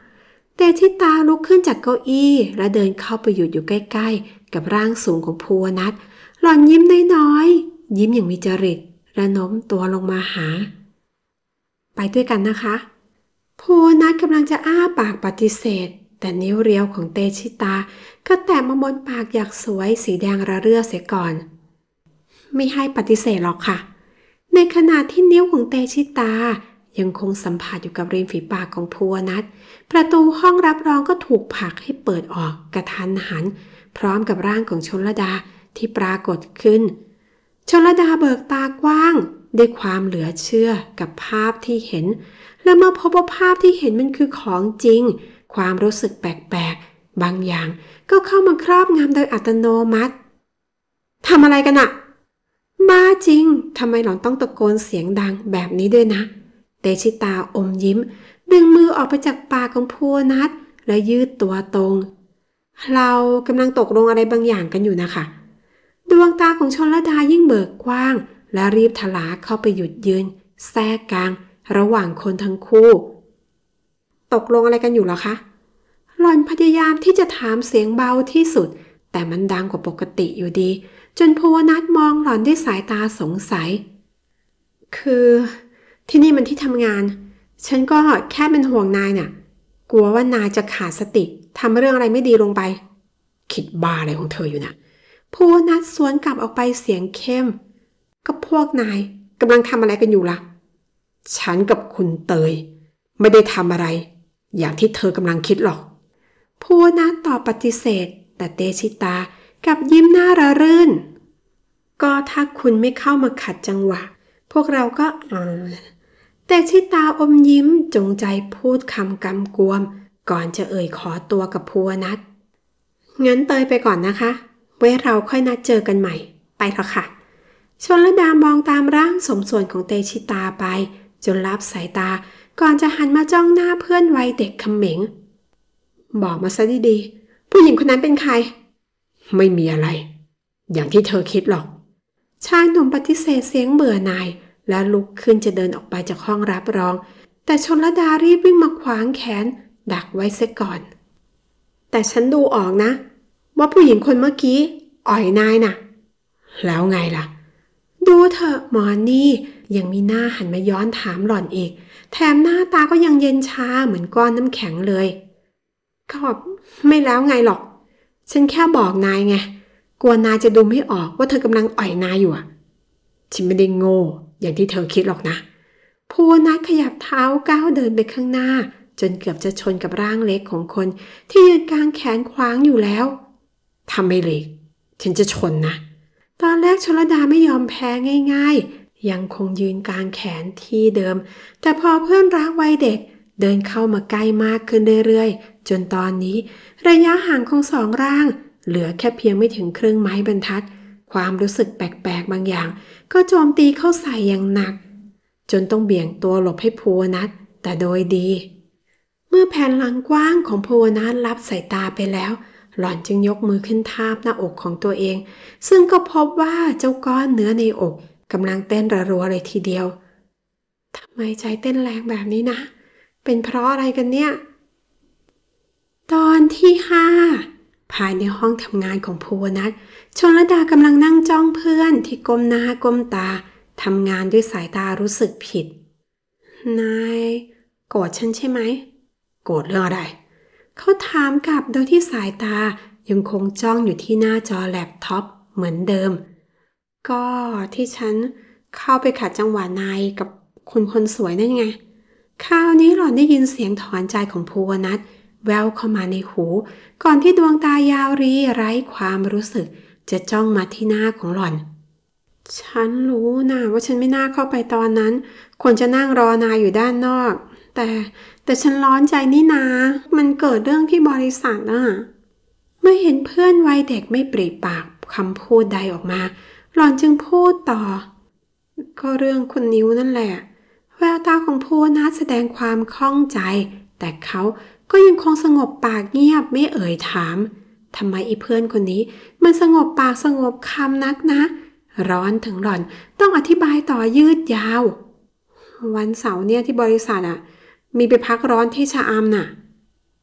เตชิตาลุกขึ้นจากเก้าอี้และเดินเข้าไปหยุดอยู่ใกล้ๆกับร่างสูงของภูวนัทหล่อนยิ้มน้อยๆยิ้มอย่างมีจริตและโน้มตัวลงมาหาไปด้วยกันนะคะภูวนัทกำลังจะอ้าปากปฏิเสธแต่นิ้วเรียวของเตชิตาก็แตะมาบนปากอยากสวยสีแดงระเรื่อเสียก่อนไม่ให้ปฏิเสธหรอกค่ะในขณะที่นิ้วของเตชิตายังคงสัมผัสอยู่กับริมฝีปากของภูวนัทประตูห้องรับรองก็ถูกผลักให้เปิดออกกระทันหันพร้อมกับร่างของชลดาที่ปรากฏขึ้นชลดาเบิกตากว้างด้วยความเหลือเชื่อกับภาพที่เห็นและเมื่อพบว่าภาพที่เห็นมันคือของจริงความรู้สึกแปลกๆบางอย่างก็เข้ามาครอบงำโดยอัตโนมัติทำอะไรกันอะบ้าจริงทำไมหล่อนต้องตะโกนเสียงดังแบบนี้ด้วยนะเตชิตาอมยิ้มดึงมือออกไปจากปากของภูวนัทและยืดตัวตรงเรากำลังตกลงอะไรบางอย่างกันอยู่นะคะดวงตาของชลดายิ่งเบิกกว้างและรีบทลาเข้าไปหยุดยืนแทรกกลางระหว่างคนทั้งคู่ตกลงอะไรกันอยู่เหรอคะหล่อนพยายามที่จะถามเสียงเบาที่สุดแต่มันดังกว่าปกติอยู่ดีจนภูวนัทมองหล่อนด้วยสายตาสงสัยคือที่นี่มันที่ทำงานฉันก็แค่เป็นห่วงนายน่ะกลัวว่านายจะขาดสติทำเรื่องอะไรไม่ดีลงไปคิดบ้าอะไรของเธออยู่น่ะภูวนัทสวนกลับออกไปเสียงเข้มก็พวกนายกำลังทำอะไรกันอยู่ล่ะฉันกับคุณเตยไม่ได้ทำอะไรอย่างที่เธอกำลังคิดหรอกภูวนัทตอบปฏิเสธแต่เตชิตากับยิ้มหน้าระรื่นก็ถ้าคุณไม่เข้ามาขัดจังหวะพวกเราก็แต่ชิตาอมยิ้มจงใจพูดคำกำกวมก่อนจะเอ่ยขอตัวกับภูวนัทงั้นเตยไปก่อนนะคะไว้เราค่อยนัดเจอกันใหม่ไปเถอะค่ะชลดามองตามร่างสมส่วนของเตชิตาไปจนลับสายตาก่อนจะหันมาจ้องหน้าเพื่อนวัยเด็กเขม็งบอกมาซะดีๆผู้หญิงคนนั้นเป็นใครไม่มีอะไรอย่างที่เธอคิดหรอกชายหนุ่มปฏิเสธเสียงเบื่อหน่ายและลุกขึ้นจะเดินออกไปจากห้องรับรองแต่ชลดารีบวิ่งมาขวางแขนดักไว้เสียก่อนแต่ฉันดูออกนะว่าผู้หญิงคนเมื่อกี้อ่อยนายน่ะแล้วไงล่ะดูเถอะหมอนี่ยังมีหน้าหันมาย้อนถามหล่อนอีกแถมหน้าตาก็ยังเย็นชาเหมือนก้อนน้ำแข็งเลยก็ไม่แล้วไงหรอกฉันแค่บอกนายไงกลัวนายจะดูไม่ออกว่าเธอกำลังอ่อยนายอยู่ฉันไม่ได้โง่อย่างที่เธอคิดหรอกนะภูวนัทขยับเท้าก้าวเดินไปข้างหน้าจนเกือบจะชนกับร่างเล็กของคนที่ยืนกลางแขนขวางอยู่แล้วทำไม่เล็กฉันจะชนนะตอนแรกชลดาไม่ยอมแพ้ง่ายๆยังคงยืนกลางแขนที่เดิมแต่พอเพื่อนรักวัยเด็กเดินเข้ามาใกล้มากขึ้นเรื่อยๆจนตอนนี้ระยะห่างของสองร่างเหลือแค่เพียงไม่ถึงครึ่งไม้บรรทัดความรู้สึกแปลกๆบางอย่างก็โจมตีเข้าใส่อย่างหนักจนต้องเบี่ยงตัวหลบให้ภูวนัทแต่โดยดีเมื่อแผ่นหลังกว้างของภูวนัทรับสายตาไปแล้วหล่อนจึงยกมือขึ้นทาบหน้าอกของตัวเองซึ่งก็พบว่าเจ้าก้อนเนื้อในอกกำลังเต้นรัวๆเลยทีเดียวทำไมใจเต้นแรงแบบนี้นะเป็นเพราะอะไรกันเนี่ยตอนที่5ภายในห้องทำงานของภูวนัทชลดากำลังนั่งจ้องเพื่อนที่ก้มหน้าก้มตาทำงานด้วยสายตารู้สึกผิดนายโกรธฉันใช่ไหมโกรธเรื่องอะไรเขาถามกลับโดยที่สายตายังคงจ้องอยู่ที่หน้าจอแล็ปท็อปเหมือนเดิมก็ที่ฉันเข้าไปขัดจังหวะนายกับคนสวยนั่นไงคราวนี้หล่อนได้ยินเสียงถอนใจของภูวนัทแววเข้ามาในหูก่อนที่ดวงตายาวรีไร้ความรู้สึกจะจ้องมาที่หน้าของหล่อนฉันรู้นะว่าฉันไม่น่าเข้าไปตอนนั้นควรจะนั่งรอนายอยู่ด้านนอกแต่ฉันร้อนใจนี่นามันเกิดเรื่องที่บริษัทเมื่อเห็นเพื่อนวัยเด็กไม่ปริปากคำพูดใดออกมาหล่อนจึงพูดต่อก็เรื่องคุณนิ้วนั่นแหละแววตาของภูวนัทแสดงความข้องใจแต่เขาก็ยังคงสงบปากเงียบไม่เอ่ยถามทำไมอีเพื่อนคนนี้มันสงบปากสงบคำนักนะร้อนถึงหล่อนต้องอธิบายต่อยืดยาววันเสาร์เนี่ยที่บริษัทมีไปพักร้อนที่ชะอำน่ะ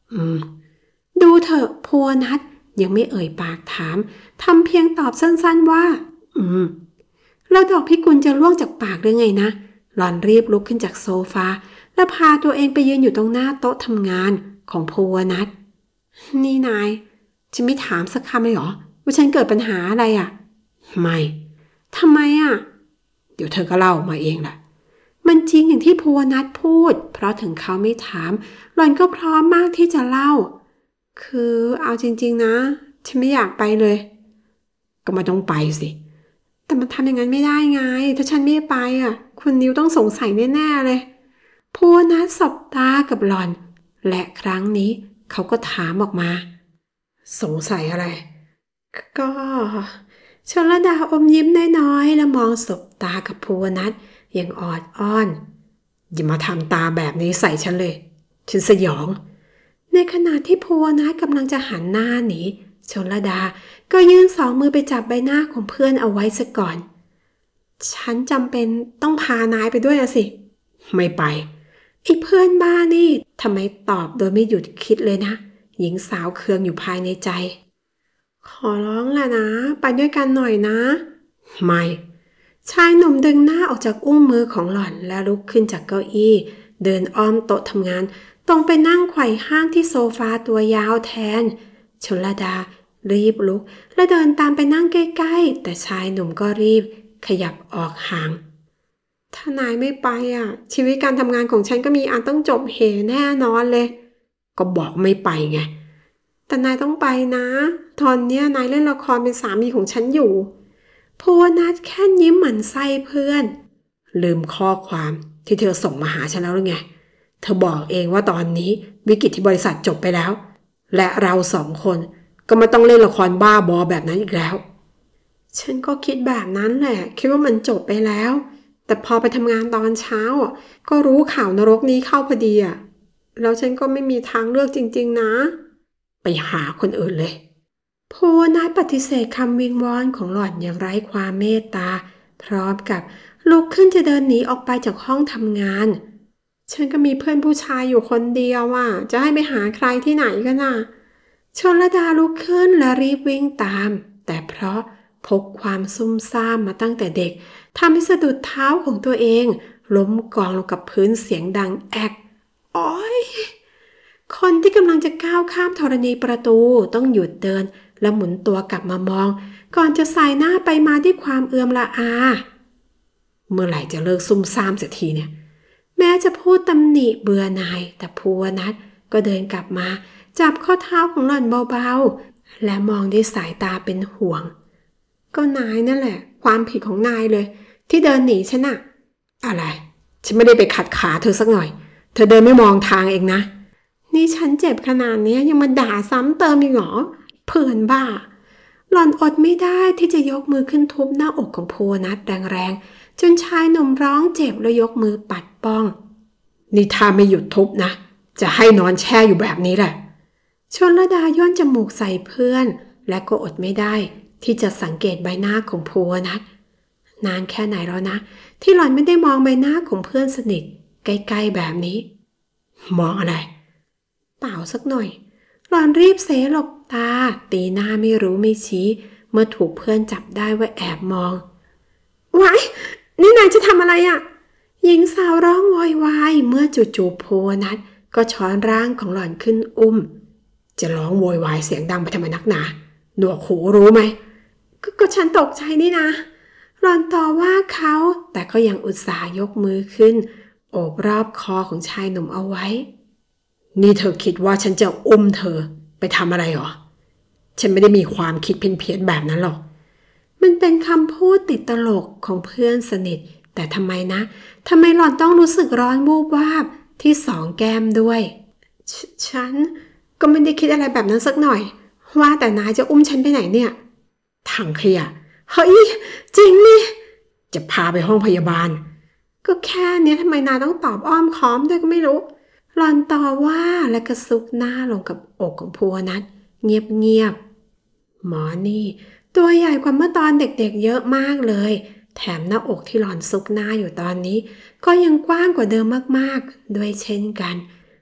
อืมดูเถอะภูวนัทยังไม่เอ่ยปากถามทำเพียงตอบสั้นๆว่าแล้วดอกพิกุลจะร่วงจากปากหรือไงนะหล่อนรีบลุกขึ้นจากโซฟาและพาตัวเองไปยืนอยู่ตรงหน้าโต๊ะทำงานของภูวนัทนี่นายฉันไม่ถามสักคำเลยเหรอว่าฉันเกิดปัญหาอะไรอ่ะไม่ทำไมอ่ะเดี๋ยวเธอก็เล่ามาเองแหละมันจริงอย่างที่ภูวนัทพูดเพราะถึงเขาไม่ถามหล่อนก็พร้อมมากที่จะเล่าคือเอาจริงๆนะฉันไม่อยากไปเลยก็ไม่ต้องไปสิแต่มันทำอย่างนั้นไม่ได้ไงถ้าฉันไม่ไปอ่ะคุณนิวต้องสงสัยแน่ๆเลยภูวนัทสบตากับหล่อนและครั้งนี้เขาก็ถามออกมาสงสัยอะไรก็ชลดาอมยิ้มน้อยๆแล้วมองสบตากับภูวนัทอย่างออดอ้อนอย่ามาทำตาแบบนี้ใส่ฉันเลยฉันสยองในขณะที่ภูวนัทกำลังจะหันหน้าหนีชลดาก็ยื่นสองมือไปจับใบหน้าของเพื่อนเอาไว้ซะก่อนฉันจำเป็นต้องพานายไปด้วยอะสิไม่ไปไอ้เพื่อนบ้านี่ทำไมตอบโดยไม่หยุดคิดเลยนะหญิงสาวเคืองอยู่ภายในใจขอร้องล่ะนะไปด้วยกันหน่อยนะไม่ชายหนุ่มดึงหน้าออกจากอุ้งมือของหล่อนและลุกขึ้นจากเก้าอี้เดินอ้อมโต๊ะทำงานตรงไปนั่งไขว่ห้างที่โซฟาตัวยาวแทนชลดารีบลุกและเดินตามไปนั่งใกล้ๆแต่ชายหนุ่มก็รีบขยับออกห่างถ้านายไม่ไปอ่ะชีวิตการทำงานของฉันก็มีอันต้องจบเหแน่นอนเลยก็บอกไม่ไปไงแต่นายต้องไปนะตอนเนี้ยนายเล่นละครเป็นสามีของฉันอยู่ภูวนัทแค่ยิ้มหมั่นไส้เพื่อนลืมข้อความที่เธอส่งมาหาฉันแล้วหรือไงเธอบอกเองว่าตอนนี้วิกฤตที่บริษัทจบไปแล้วและเราสองคนก็ไม่ต้องเล่นละครบ้าบอแบบนั้นอีกแล้วฉันก็คิดแบบนั้นแหละคิดว่ามันจบไปแล้วแต่พอไปทำงานตอนเช้าก็รู้ข่าวนรกนี้เข้าพอดีแล้วฉันก็ไม่มีทางเลือกจริงๆนะไปหาคนอื่นเลยภูวนัทปฏิเสธคำวิงวอนของหล่อนอย่างไร้ความเมตตาพร้อมกับลุกขึ้นจะเดินหนีออกไปจากห้องทำงานฉันก็มีเพื่อนผู้ชายอยู่คนเดียวจะให้ไปหาใครที่ไหนกันน่ะชลดาลุกขึ้นและรีบวิ่งตามแต่เพราะพกความซุ่มซ่ามมาตั้งแต่เด็กทำให้สะดุดเท้าของตัวเองล้มกองลงกับพื้นเสียงดังแอกอ้อยคนที่กำลังจะก้าวข้ามธรณีประตูต้องหยุดเดินและหมุนตัวกลับมามองก่อนจะสายหน้าไปมาด้วยความเอือมละอาเมื่อไหร่จะเลิกซุ่มซ่ามเสียทีเนี่ยแม้จะพูดตำหนิเบื่อหน่ายแต่ภูวนัทก็เดินกลับมาจับข้อเท้าของหล่อนเบาๆและมองด้วยสายตาเป็นห่วงก็นายนั่นแหละความผิดของนายเลยที่เดินหนีฉันอะอะไรฉันไม่ได้ไปขัดขาเธอสักหน่อยเธอเดินไม่มองทางเองนะนี่ฉันเจ็บขนาดนี้ยังมาด่าซ้ำเติมอีกเหรอเพื่อนบ้าหล่อนอดไม่ได้ที่จะยกมือขึ้นทุบหน้าอกของภูวนัทแรงๆจนชายหนุ่มร้องเจ็บแล้วยกมือปัดป้องนี่ถ้าไม่หยุดทุบนะจะให้นอนแช่อยู่แบบนี้แหละชลดาย่นจมูกใส่เพื่อนและก็อดไม่ได้ที่จะสังเกตใบหน้าของภูวนัทนานแค่ไหนแล้วนะที่หล่อนไม่ได้มองใบหน้าของเพื่อนสนิทใกล้ๆแบบนี้มองอะไรเปล่าสักหน่อยหล่อนรีบเสหลบตาตีหน้าไม่รู้ไม่ชี้เมื่อถูกเพื่อนจับได้ว่าแอบมองว้ายนี่นายจะทำอะไรหญิงสาวร้องโวยวายเมื่อจู่ๆภูวนัทก็ช้อนร่างของหล่อนขึ้นอุ้มจะร้องโวยวายเสียงดังไปทำไมนักหนาหนวกหูรู้ไหมก็ฉันตกใจนี่นะหล่อนต่อว่าเขาแต่ก็ยังอุตส่าห์ยกมือขึ้นโอบรอบคอของชายหนุ่มเอาไว้นี่เธอคิดว่าฉันจะอุ้มเธอไปทำอะไรหรอฉันไม่ได้มีความคิดเพี้ยนๆแบบนั้นหรอกมันเป็นคำพูดติดตลกของเพื่อนสนิทแต่ทำไมหล่อนต้องรู้สึกร้อนวูบวาบที่สองแก้มด้วยฉันก็ไม่ได้คิดอะไรแบบนั้นสักหน่อยว่าแต่นายจะอุ้มฉันไปไหนเนี่ยถังขยะเฮ้ยจริงนี่จะพาไปห้องพยาบาลก็แค่นี้ทำไมนายต้องตอบอ้อมค้อมด้วยก็ไม่รู้หล่อนต่อว่าและกระซุกหน้าลงกับอกของภูวนัทเงียบหมอนี่ตัวใหญ่กว่าเมื่อตอนเด็กๆเยอะมากเลยแถมหน้าอกที่หล่อนซุกหน้าอยู่ตอนนี้ก็ยังกว้างกว่าเดิมมากๆด้วยเช่นกัน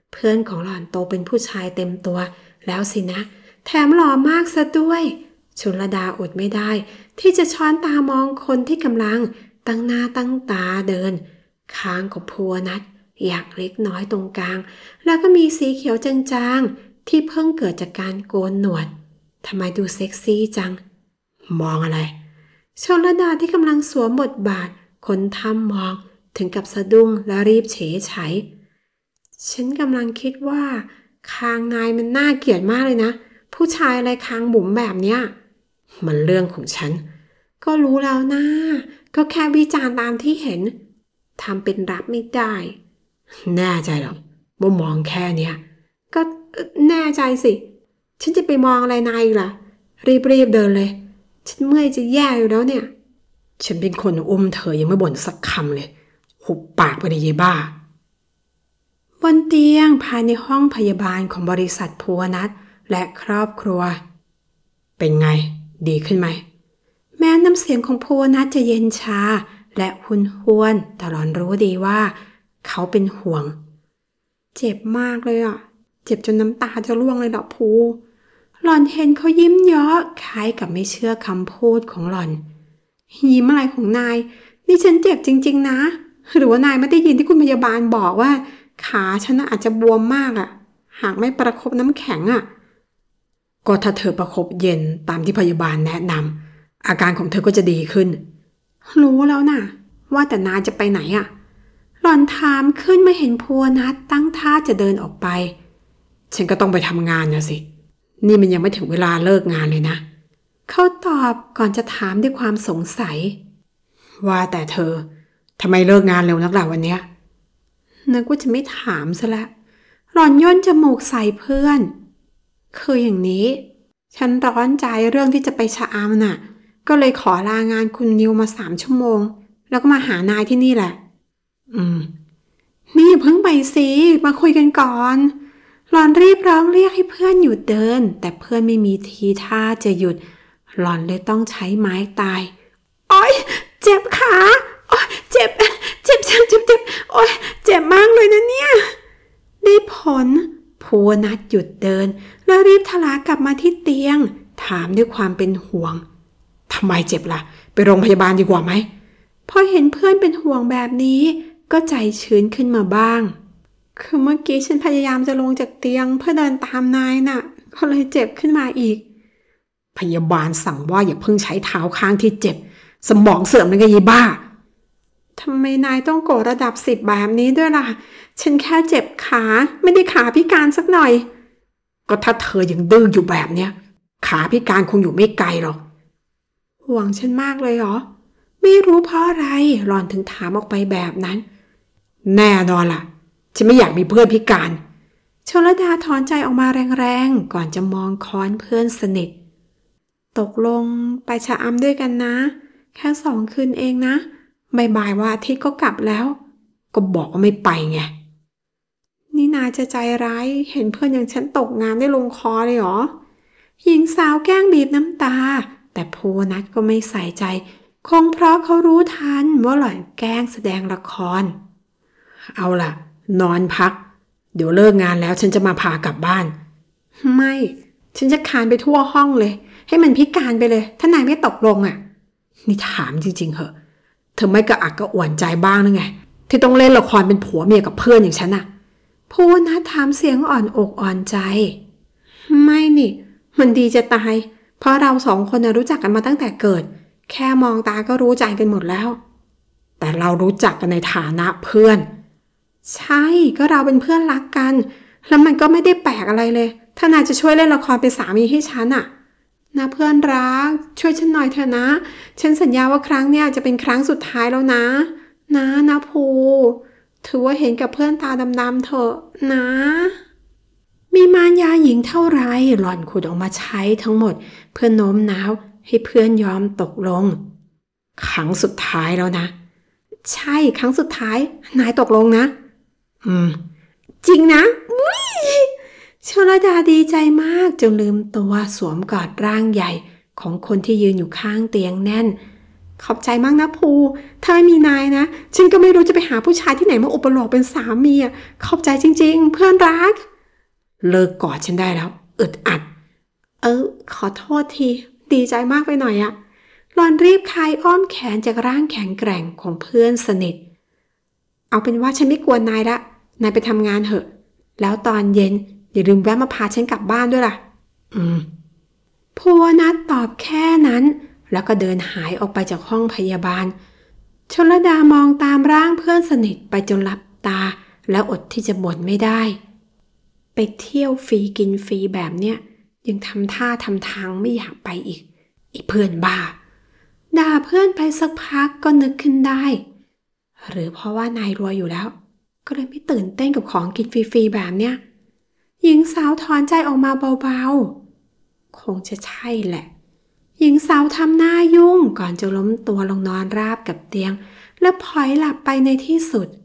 เพื่อนของหล่อนโตเป็นผู้ชายเต็มตัวแล้วสินะแถมหล่อมากซะด้วยชลดาอดไม่ได้ที่จะช้อนตามองคนที่กำลังตั้งหน้าตั้งตาเดินค้างของพัวนัดอยากเล็กน้อยตรงกลางแล้วก็มีสีเขียวจางๆที่เพิ่งเกิดจากการโกนหนวดทำไมดูเซ็กซี่จังมองอะไรชลดาที่กำลังสวมบทบาทคนทำมองถึงกับสะดุ้งและรีบเฉยไฉฉันกำลังคิดว่าคางนายมันน่าเกลียดมากเลยนะผู้ชายอะไรคางบุ๋มแบบเนี้ยมันเรื่องของฉันก็รู้แล้วนะก็แค่วิจารณ์ตามที่เห็นทำเป็นรับไม่ได้แน่ใจหรอว่ามองแค่เนี้ยก็แน่ใจสิฉันจะไปมองอะไรนายอีกล่ะรีบเดินเลยฉันเมื่อยจะแย่อยู่แล้วเนี่ยฉันเป็นคนอุ้มเธอยังไม่บ่นสักคำเลยหุบปากไปเลยยายบ้าบนเตียงภายในห้องพยาบาลของบริษัทภูวนัทและครอบครัวเป็นไงดีขึ้นไหมแม้น้ำเสียงของภูวนัทจะเย็นชาและหุ่นห้วนแต่หล่อนรู้ดีว่าเขาเป็นห่วงเจ็บมากเลยอ่ะเจ็บจนน้ำตาจะร่วงเลยดอกภูหล่อนเห็นเขายิ้มเยาะคล้ายกับไม่เชื่อคำพูดของหล่อนยิ้มอะไรของนายนี่ฉันเจ็บจริงๆนะหรือว่านายไม่ได้ยินที่คุณพยาบาลบอกว่าขาฉันอาจจะบวมมากอ่ะหากไม่ประคบน้ำแข็งอ่ะก็ถ้าเธอประคบเย็นตามที่พยาบาลแนะนำอาการของเธอก็จะดีขึ้นรู้แล้วน่ะว่าแต่นายจะไปไหนอ่ะหล่อนถามขึ้นมาเห็นภูวนัทตั้งท่าจะเดินออกไปฉันก็ต้องไปทำงานนะสินี่มันยังไม่ถึงเวลาเลิกงานเลยนะเขาตอบก่อนจะถามด้วยความสงสัยว่าแต่เธอทำไมเลิกงานเร็วนักล่ะวันเนี้ยนึกว่าจะไม่ถามซะละหล่อนย่นจมูกใส่เพื่อนคืออย่างนี้ฉันร้อนใจเรื่องที่จะไปชะอำน่ะก็เลยขอลางานคุณนิวมา3 ชั่วโมงแล้วก็มาหานายที่นี่แหละนี่อย่าเพิ่งไปสิมาคุยกันก่อนหล่อนรีบร้องเรียกให้เพื่อนหยุดเดินแต่เพื่อนไม่มีทีท่าจะหยุดหล่อนเลยต้องใช้ไม้ตายโอ๊ยเจ็บขาโอ๊ยเจ็บโอ๊ยเจ็บมากเลยนะเนี่ยได้ผลภูวนัทหยุดเดินแล้วรีบทลากลับมาที่เตียงถามด้วยความเป็นห่วงทำไมเจ็บล่ะไปโรงพยาบาลดีกว่าไหมพอเห็นเพื่อนเป็นห่วงแบบนี้ก็ใจชื้นขึ้นมาบ้างคือเมื่อกี้ฉันพยายามจะลงจากเตียงเพื่อเดินตามนายน่ะก็เลยเจ็บขึ้นมาอีกพยาบาลสั่งว่าอย่าเพิ่งใช้เท้าข้างที่เจ็บสมองเสื่อมเลยไงยายบ้าทำไมนายต้องโกรธระดับ10แบบนี้ด้วยล่ะฉันแค่เจ็บขาไม่ได้ขาพิการสักหน่อยก็ถ้าเธอยังดื้ออยู่แบบเนี้ยขาพิการคงอยู่ไม่ไกลหรอกห่วงฉันมากเลยเหรอไม่รู้เพราะอะไรหล่อนถึงถามออกไปแบบนั้นแน่นอนล่ะฉันไม่อยากมีเพื่อนพิการชลดาถอนใจออกมาแรงๆก่อนจะมองค้อนเพื่อนสนิทตกลงไปชะอำด้วยกันนะแค่2 คืนเองนะบ่ายวันอาทิตย์ก็กลับแล้วก็บอกว่าไม่ไปไงนี่นายจะใจร้ายเห็นเพื่อนอย่างฉันตกงานได้ลงคอเลยเหรอหญิงสาวแกล้งบีบน้ำตาแต่ภูวนัทก็ไม่ใส่ใจคงเพราะเขารู้ทันว่าหล่อนแกล้งแสดงละครเอาล่ะนอนพักเดี๋ยวเลิกงานแล้วฉันจะมาพากลับบ้านไม่ฉันจะคานไปทั่วห้องเลยให้มันพิการไปเลยถ้านายไม่ตกลงอ่ะนี่ถามจริงๆเหอะเธอไม่กระอักกระอ่วนใจบ้างหรือไงที่ต้องเล่นละครเป็นผัวเมียกับเพื่อนอย่างฉันอ่ะภูวนัทถามเสียงอ่อนอกอ่อนใจไม่นี่มันดีจะตายเพราะเรา2 คนรู้จักกันมาตั้งแต่เกิดแค่มองตาก็รู้ใจกันหมดแล้วแต่เรารู้จักกันในฐานะเพื่อนใช่ก็เราเป็นเพื่อนรักกันแล้วมันก็ไม่ได้แปลกอะไรเลยถ้านายจะช่วยเล่นละครเป็นสามีให้ฉันอะนะเพื่อนรักช่วยฉันหน่อยเถอะนะฉันสัญญาว่าครั้งเนี้ยจะเป็นครั้งสุดท้ายแล้วนะภูถือว่าเห็นกับเพื่อนตาดำๆเถอะนะมีมารยาหญิงเท่าไรหล่อนขุดออกมาใช้ทั้งหมดเพื่อโน้มน้าวให้เพื่อนยอมตกลงครั้งสุดท้ายแล้วนะใช่ครั้งสุดท้ายนายตกลงนะจริงนะชลดาดีใจมากจนลืมตัวสวมกอดร่างใหญ่ของคนที่ยืนอยู่ข้างเตียงแน่นขอบใจมากนะภูถ้าไม่มีนายนะฉันก็ไม่รู้จะไปหาผู้ชายที่ไหนมาอุปโลกเป็นสามีอ่ะขอบใจจริงๆเพื่อนรักเลิกกอดฉันได้แล้วอึดอัดขอโทษทีดีใจมากไปหน่อยอะหลอนรีบคลายอ้อมแขนจากร่างแข็งแกร่งของเพื่อนสนิทเอาเป็นว่าฉันไม่กวนนายละนายไปทำงานเถอะแล้วตอนเย็นอย่าลืมแวะมาพาฉันกลับบ้านด้วยล่ะภูวนัทตอบแค่นั้นแล้วก็เดินหายออกไปจากห้องพยาบาลชลดามองตามร่างเพื่อนสนิทไปจนหลับตาแล้วอดที่จะบ่นไม่ได้ไปเที่ยวฟรีกินฟรีแบบเนี้ยยังทำท่าทำทางไม่อยากไปอีกเพื่อนบ้าด่าเพื่อนไปสักพักก็นึกขึ้นได้หรือเพราะว่านายรวยอยู่แล้วก็เลยไม่ตื่นเต้นกับของกินฟรีๆแบบเนี้ยหญิงสาวถอนใจออกมาเบาๆคงจะใช่แหละหญิงสาวทำหน้ายุ่งก่อนจะล้มตัวลงนอนราบกับเตียงและพลอยหลับไปในที่สุด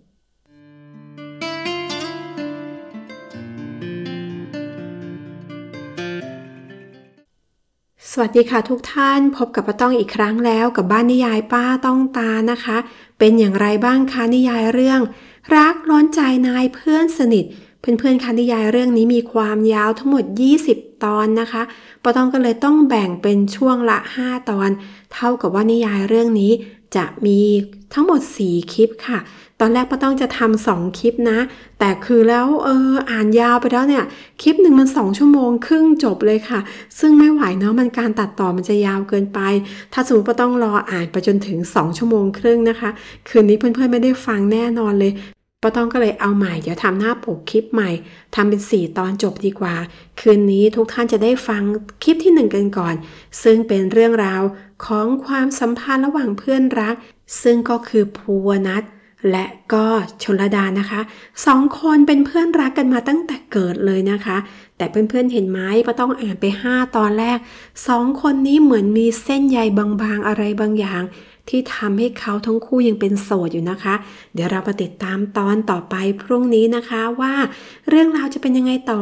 สวัสดีค่ะทุกท่านพบกับป้าต้องอีกครั้งแล้วกับบ้านนิยายป้าต้องตานะคะเป็นอย่างไรบ้างคะนิยายเรื่องรักร้อนใจนายเพื่อนสนิทเพื่อนๆคะนิยายเรื่องนี้มีความยาวทั้งหมด20ตอนนะคะป้าต้องก็เลยต้องแบ่งเป็นช่วงละ5ตอนเท่ากับว่านิยายเรื่องนี้จะมีทั้งหมด4คลิปค่ะตอนแรกป้าต้องจะทำ2คลิปนะแต่คือแล้วอ่านยาวไปแล้วเนี่ยคลิปหนึ่งมัน2ชั่วโมงครึ่งจบเลยค่ะซึ่งไม่ไหวเนาะมันการตัดต่อมันจะยาวเกินไปถ้าสมมติป้าต้องรออ่านไปจนถึง2ชั่วโมงครึ่งนะคะคืนนี้เพื่อนๆไม่ได้ฟังแน่นอนเลยป้าต้องก็เลยเอาใหม่เดี๋ยวทำหน้าปกคลิปใหม่ทำเป็น4ตอนจบดีกว่าคืนนี้ทุกท่านจะได้ฟังคลิปที่1กันก่อนซึ่งเป็นเรื่องราวของความสัมพันธ์ระหว่างเพื่อนรักซึ่งก็คือภูวนัทและก็ชลดานะคะ2คนเป็นเพื่อนรักกันมาตั้งแต่เกิดเลยนะคะแต่เพื่อนๆเห็นไหมป้าต้องอ่านไป5ตอนแรก2คนนี้เหมือนมีเส้นใยบางๆอะไรบางอย่างที่ทำให้เขาทั้งคู่ยังเป็นโสดอยู่นะคะเดี๋ยวเราไปติดตามตอนต่อไปพรุ่งนี้นะคะว่าเรื่องราวจะเป็นยังไงต่อ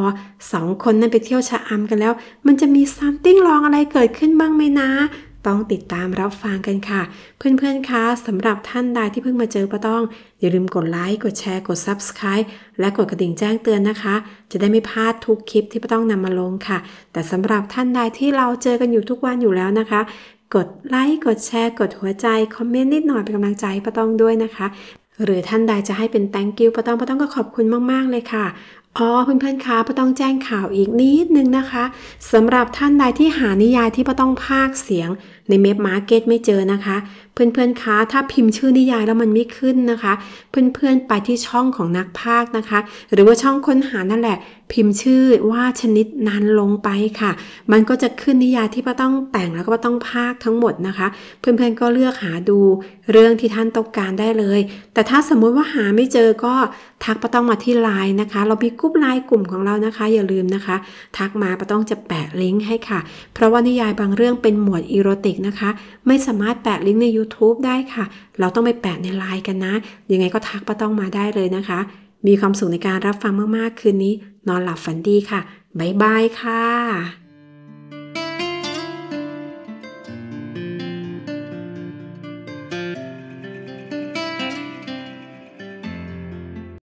2คนนั้นไปเที่ยวชะอำกันแล้วมันจะมีซัมติ้งลองอะไรเกิดขึ้นบ้างไหมนะต้องติดตามรับฟังกันค่ะเพื่อนๆคะสำหรับท่านใดที่เพิ่งมาเจอป้าต้องอย่าลืมกดไลค์กดแชร์กด Subscribe และกดกระดิ่งแจ้งเตือนนะคะจะได้ไม่พลาดทุกคลิปที่ป้าต้องนำมาลงค่ะแต่สำหรับท่านใดที่เราเจอกันอยู่ทุกวันอยู่แล้วนะคะกดไลค์กดแชร์กดหัวใจคอมเมนต์นิดหน่อยเป็นกำลังใจป้าต้องด้วยนะคะหรือท่านใดจะให้เป็น thank you ป้าต้องก็ขอบคุณมากๆเลยค่ะเพื่อนๆคะป้าต้องแจ้งข่าวอีกนิดนึงนะคะสำหรับท่านใดที่หานิยายที่ป้าต้องพากย์เสียงในเมพมาร์เก็ตไม่เจอนะคะเพื่อนๆคะถ้าพิมพ์ชื่อนิยายแล้วมันไม่ขึ้นนะคะเพื่อนๆไปที่ช่องของนักพากย์นะคะหรือว่าช่องค้นหานั่นแหละพิมพ์ชื่อว่าชนิดนั้นลงไปค่ะมันก็จะขึ้นนิยายที่ป้าต้องแต่งแล้วก็ป้าต้องพากย์ทั้งหมดนะคะเพื่อนๆก็เลือกหาดูเรื่องที่ท่านต้องการได้เลยแต่ถ้าสมมุติว่าหาไม่เจอก็ทักป้าต้องมาที่ไลน์นะคะเรามีกลุ่มไลน์กลุ่มของเรานะคะอย่าลืมนะคะทักมาป้าต้องจะแปะลิงก์ให้ค่ะเพราะว่านิยายบางเรื่องเป็นหมวดอีโรติกนะคะไม่สามารถแปะลิงก์ใน YouTube ได้ค่ะเราต้องไปแปะในไลน์กันนะยังไงก็ทักป้าต้องมาได้เลยนะคะมีความสุขในการรับฟังมากๆคืนนี้นอนหลับฝันดีค่ะบ๊ายบายค่ะ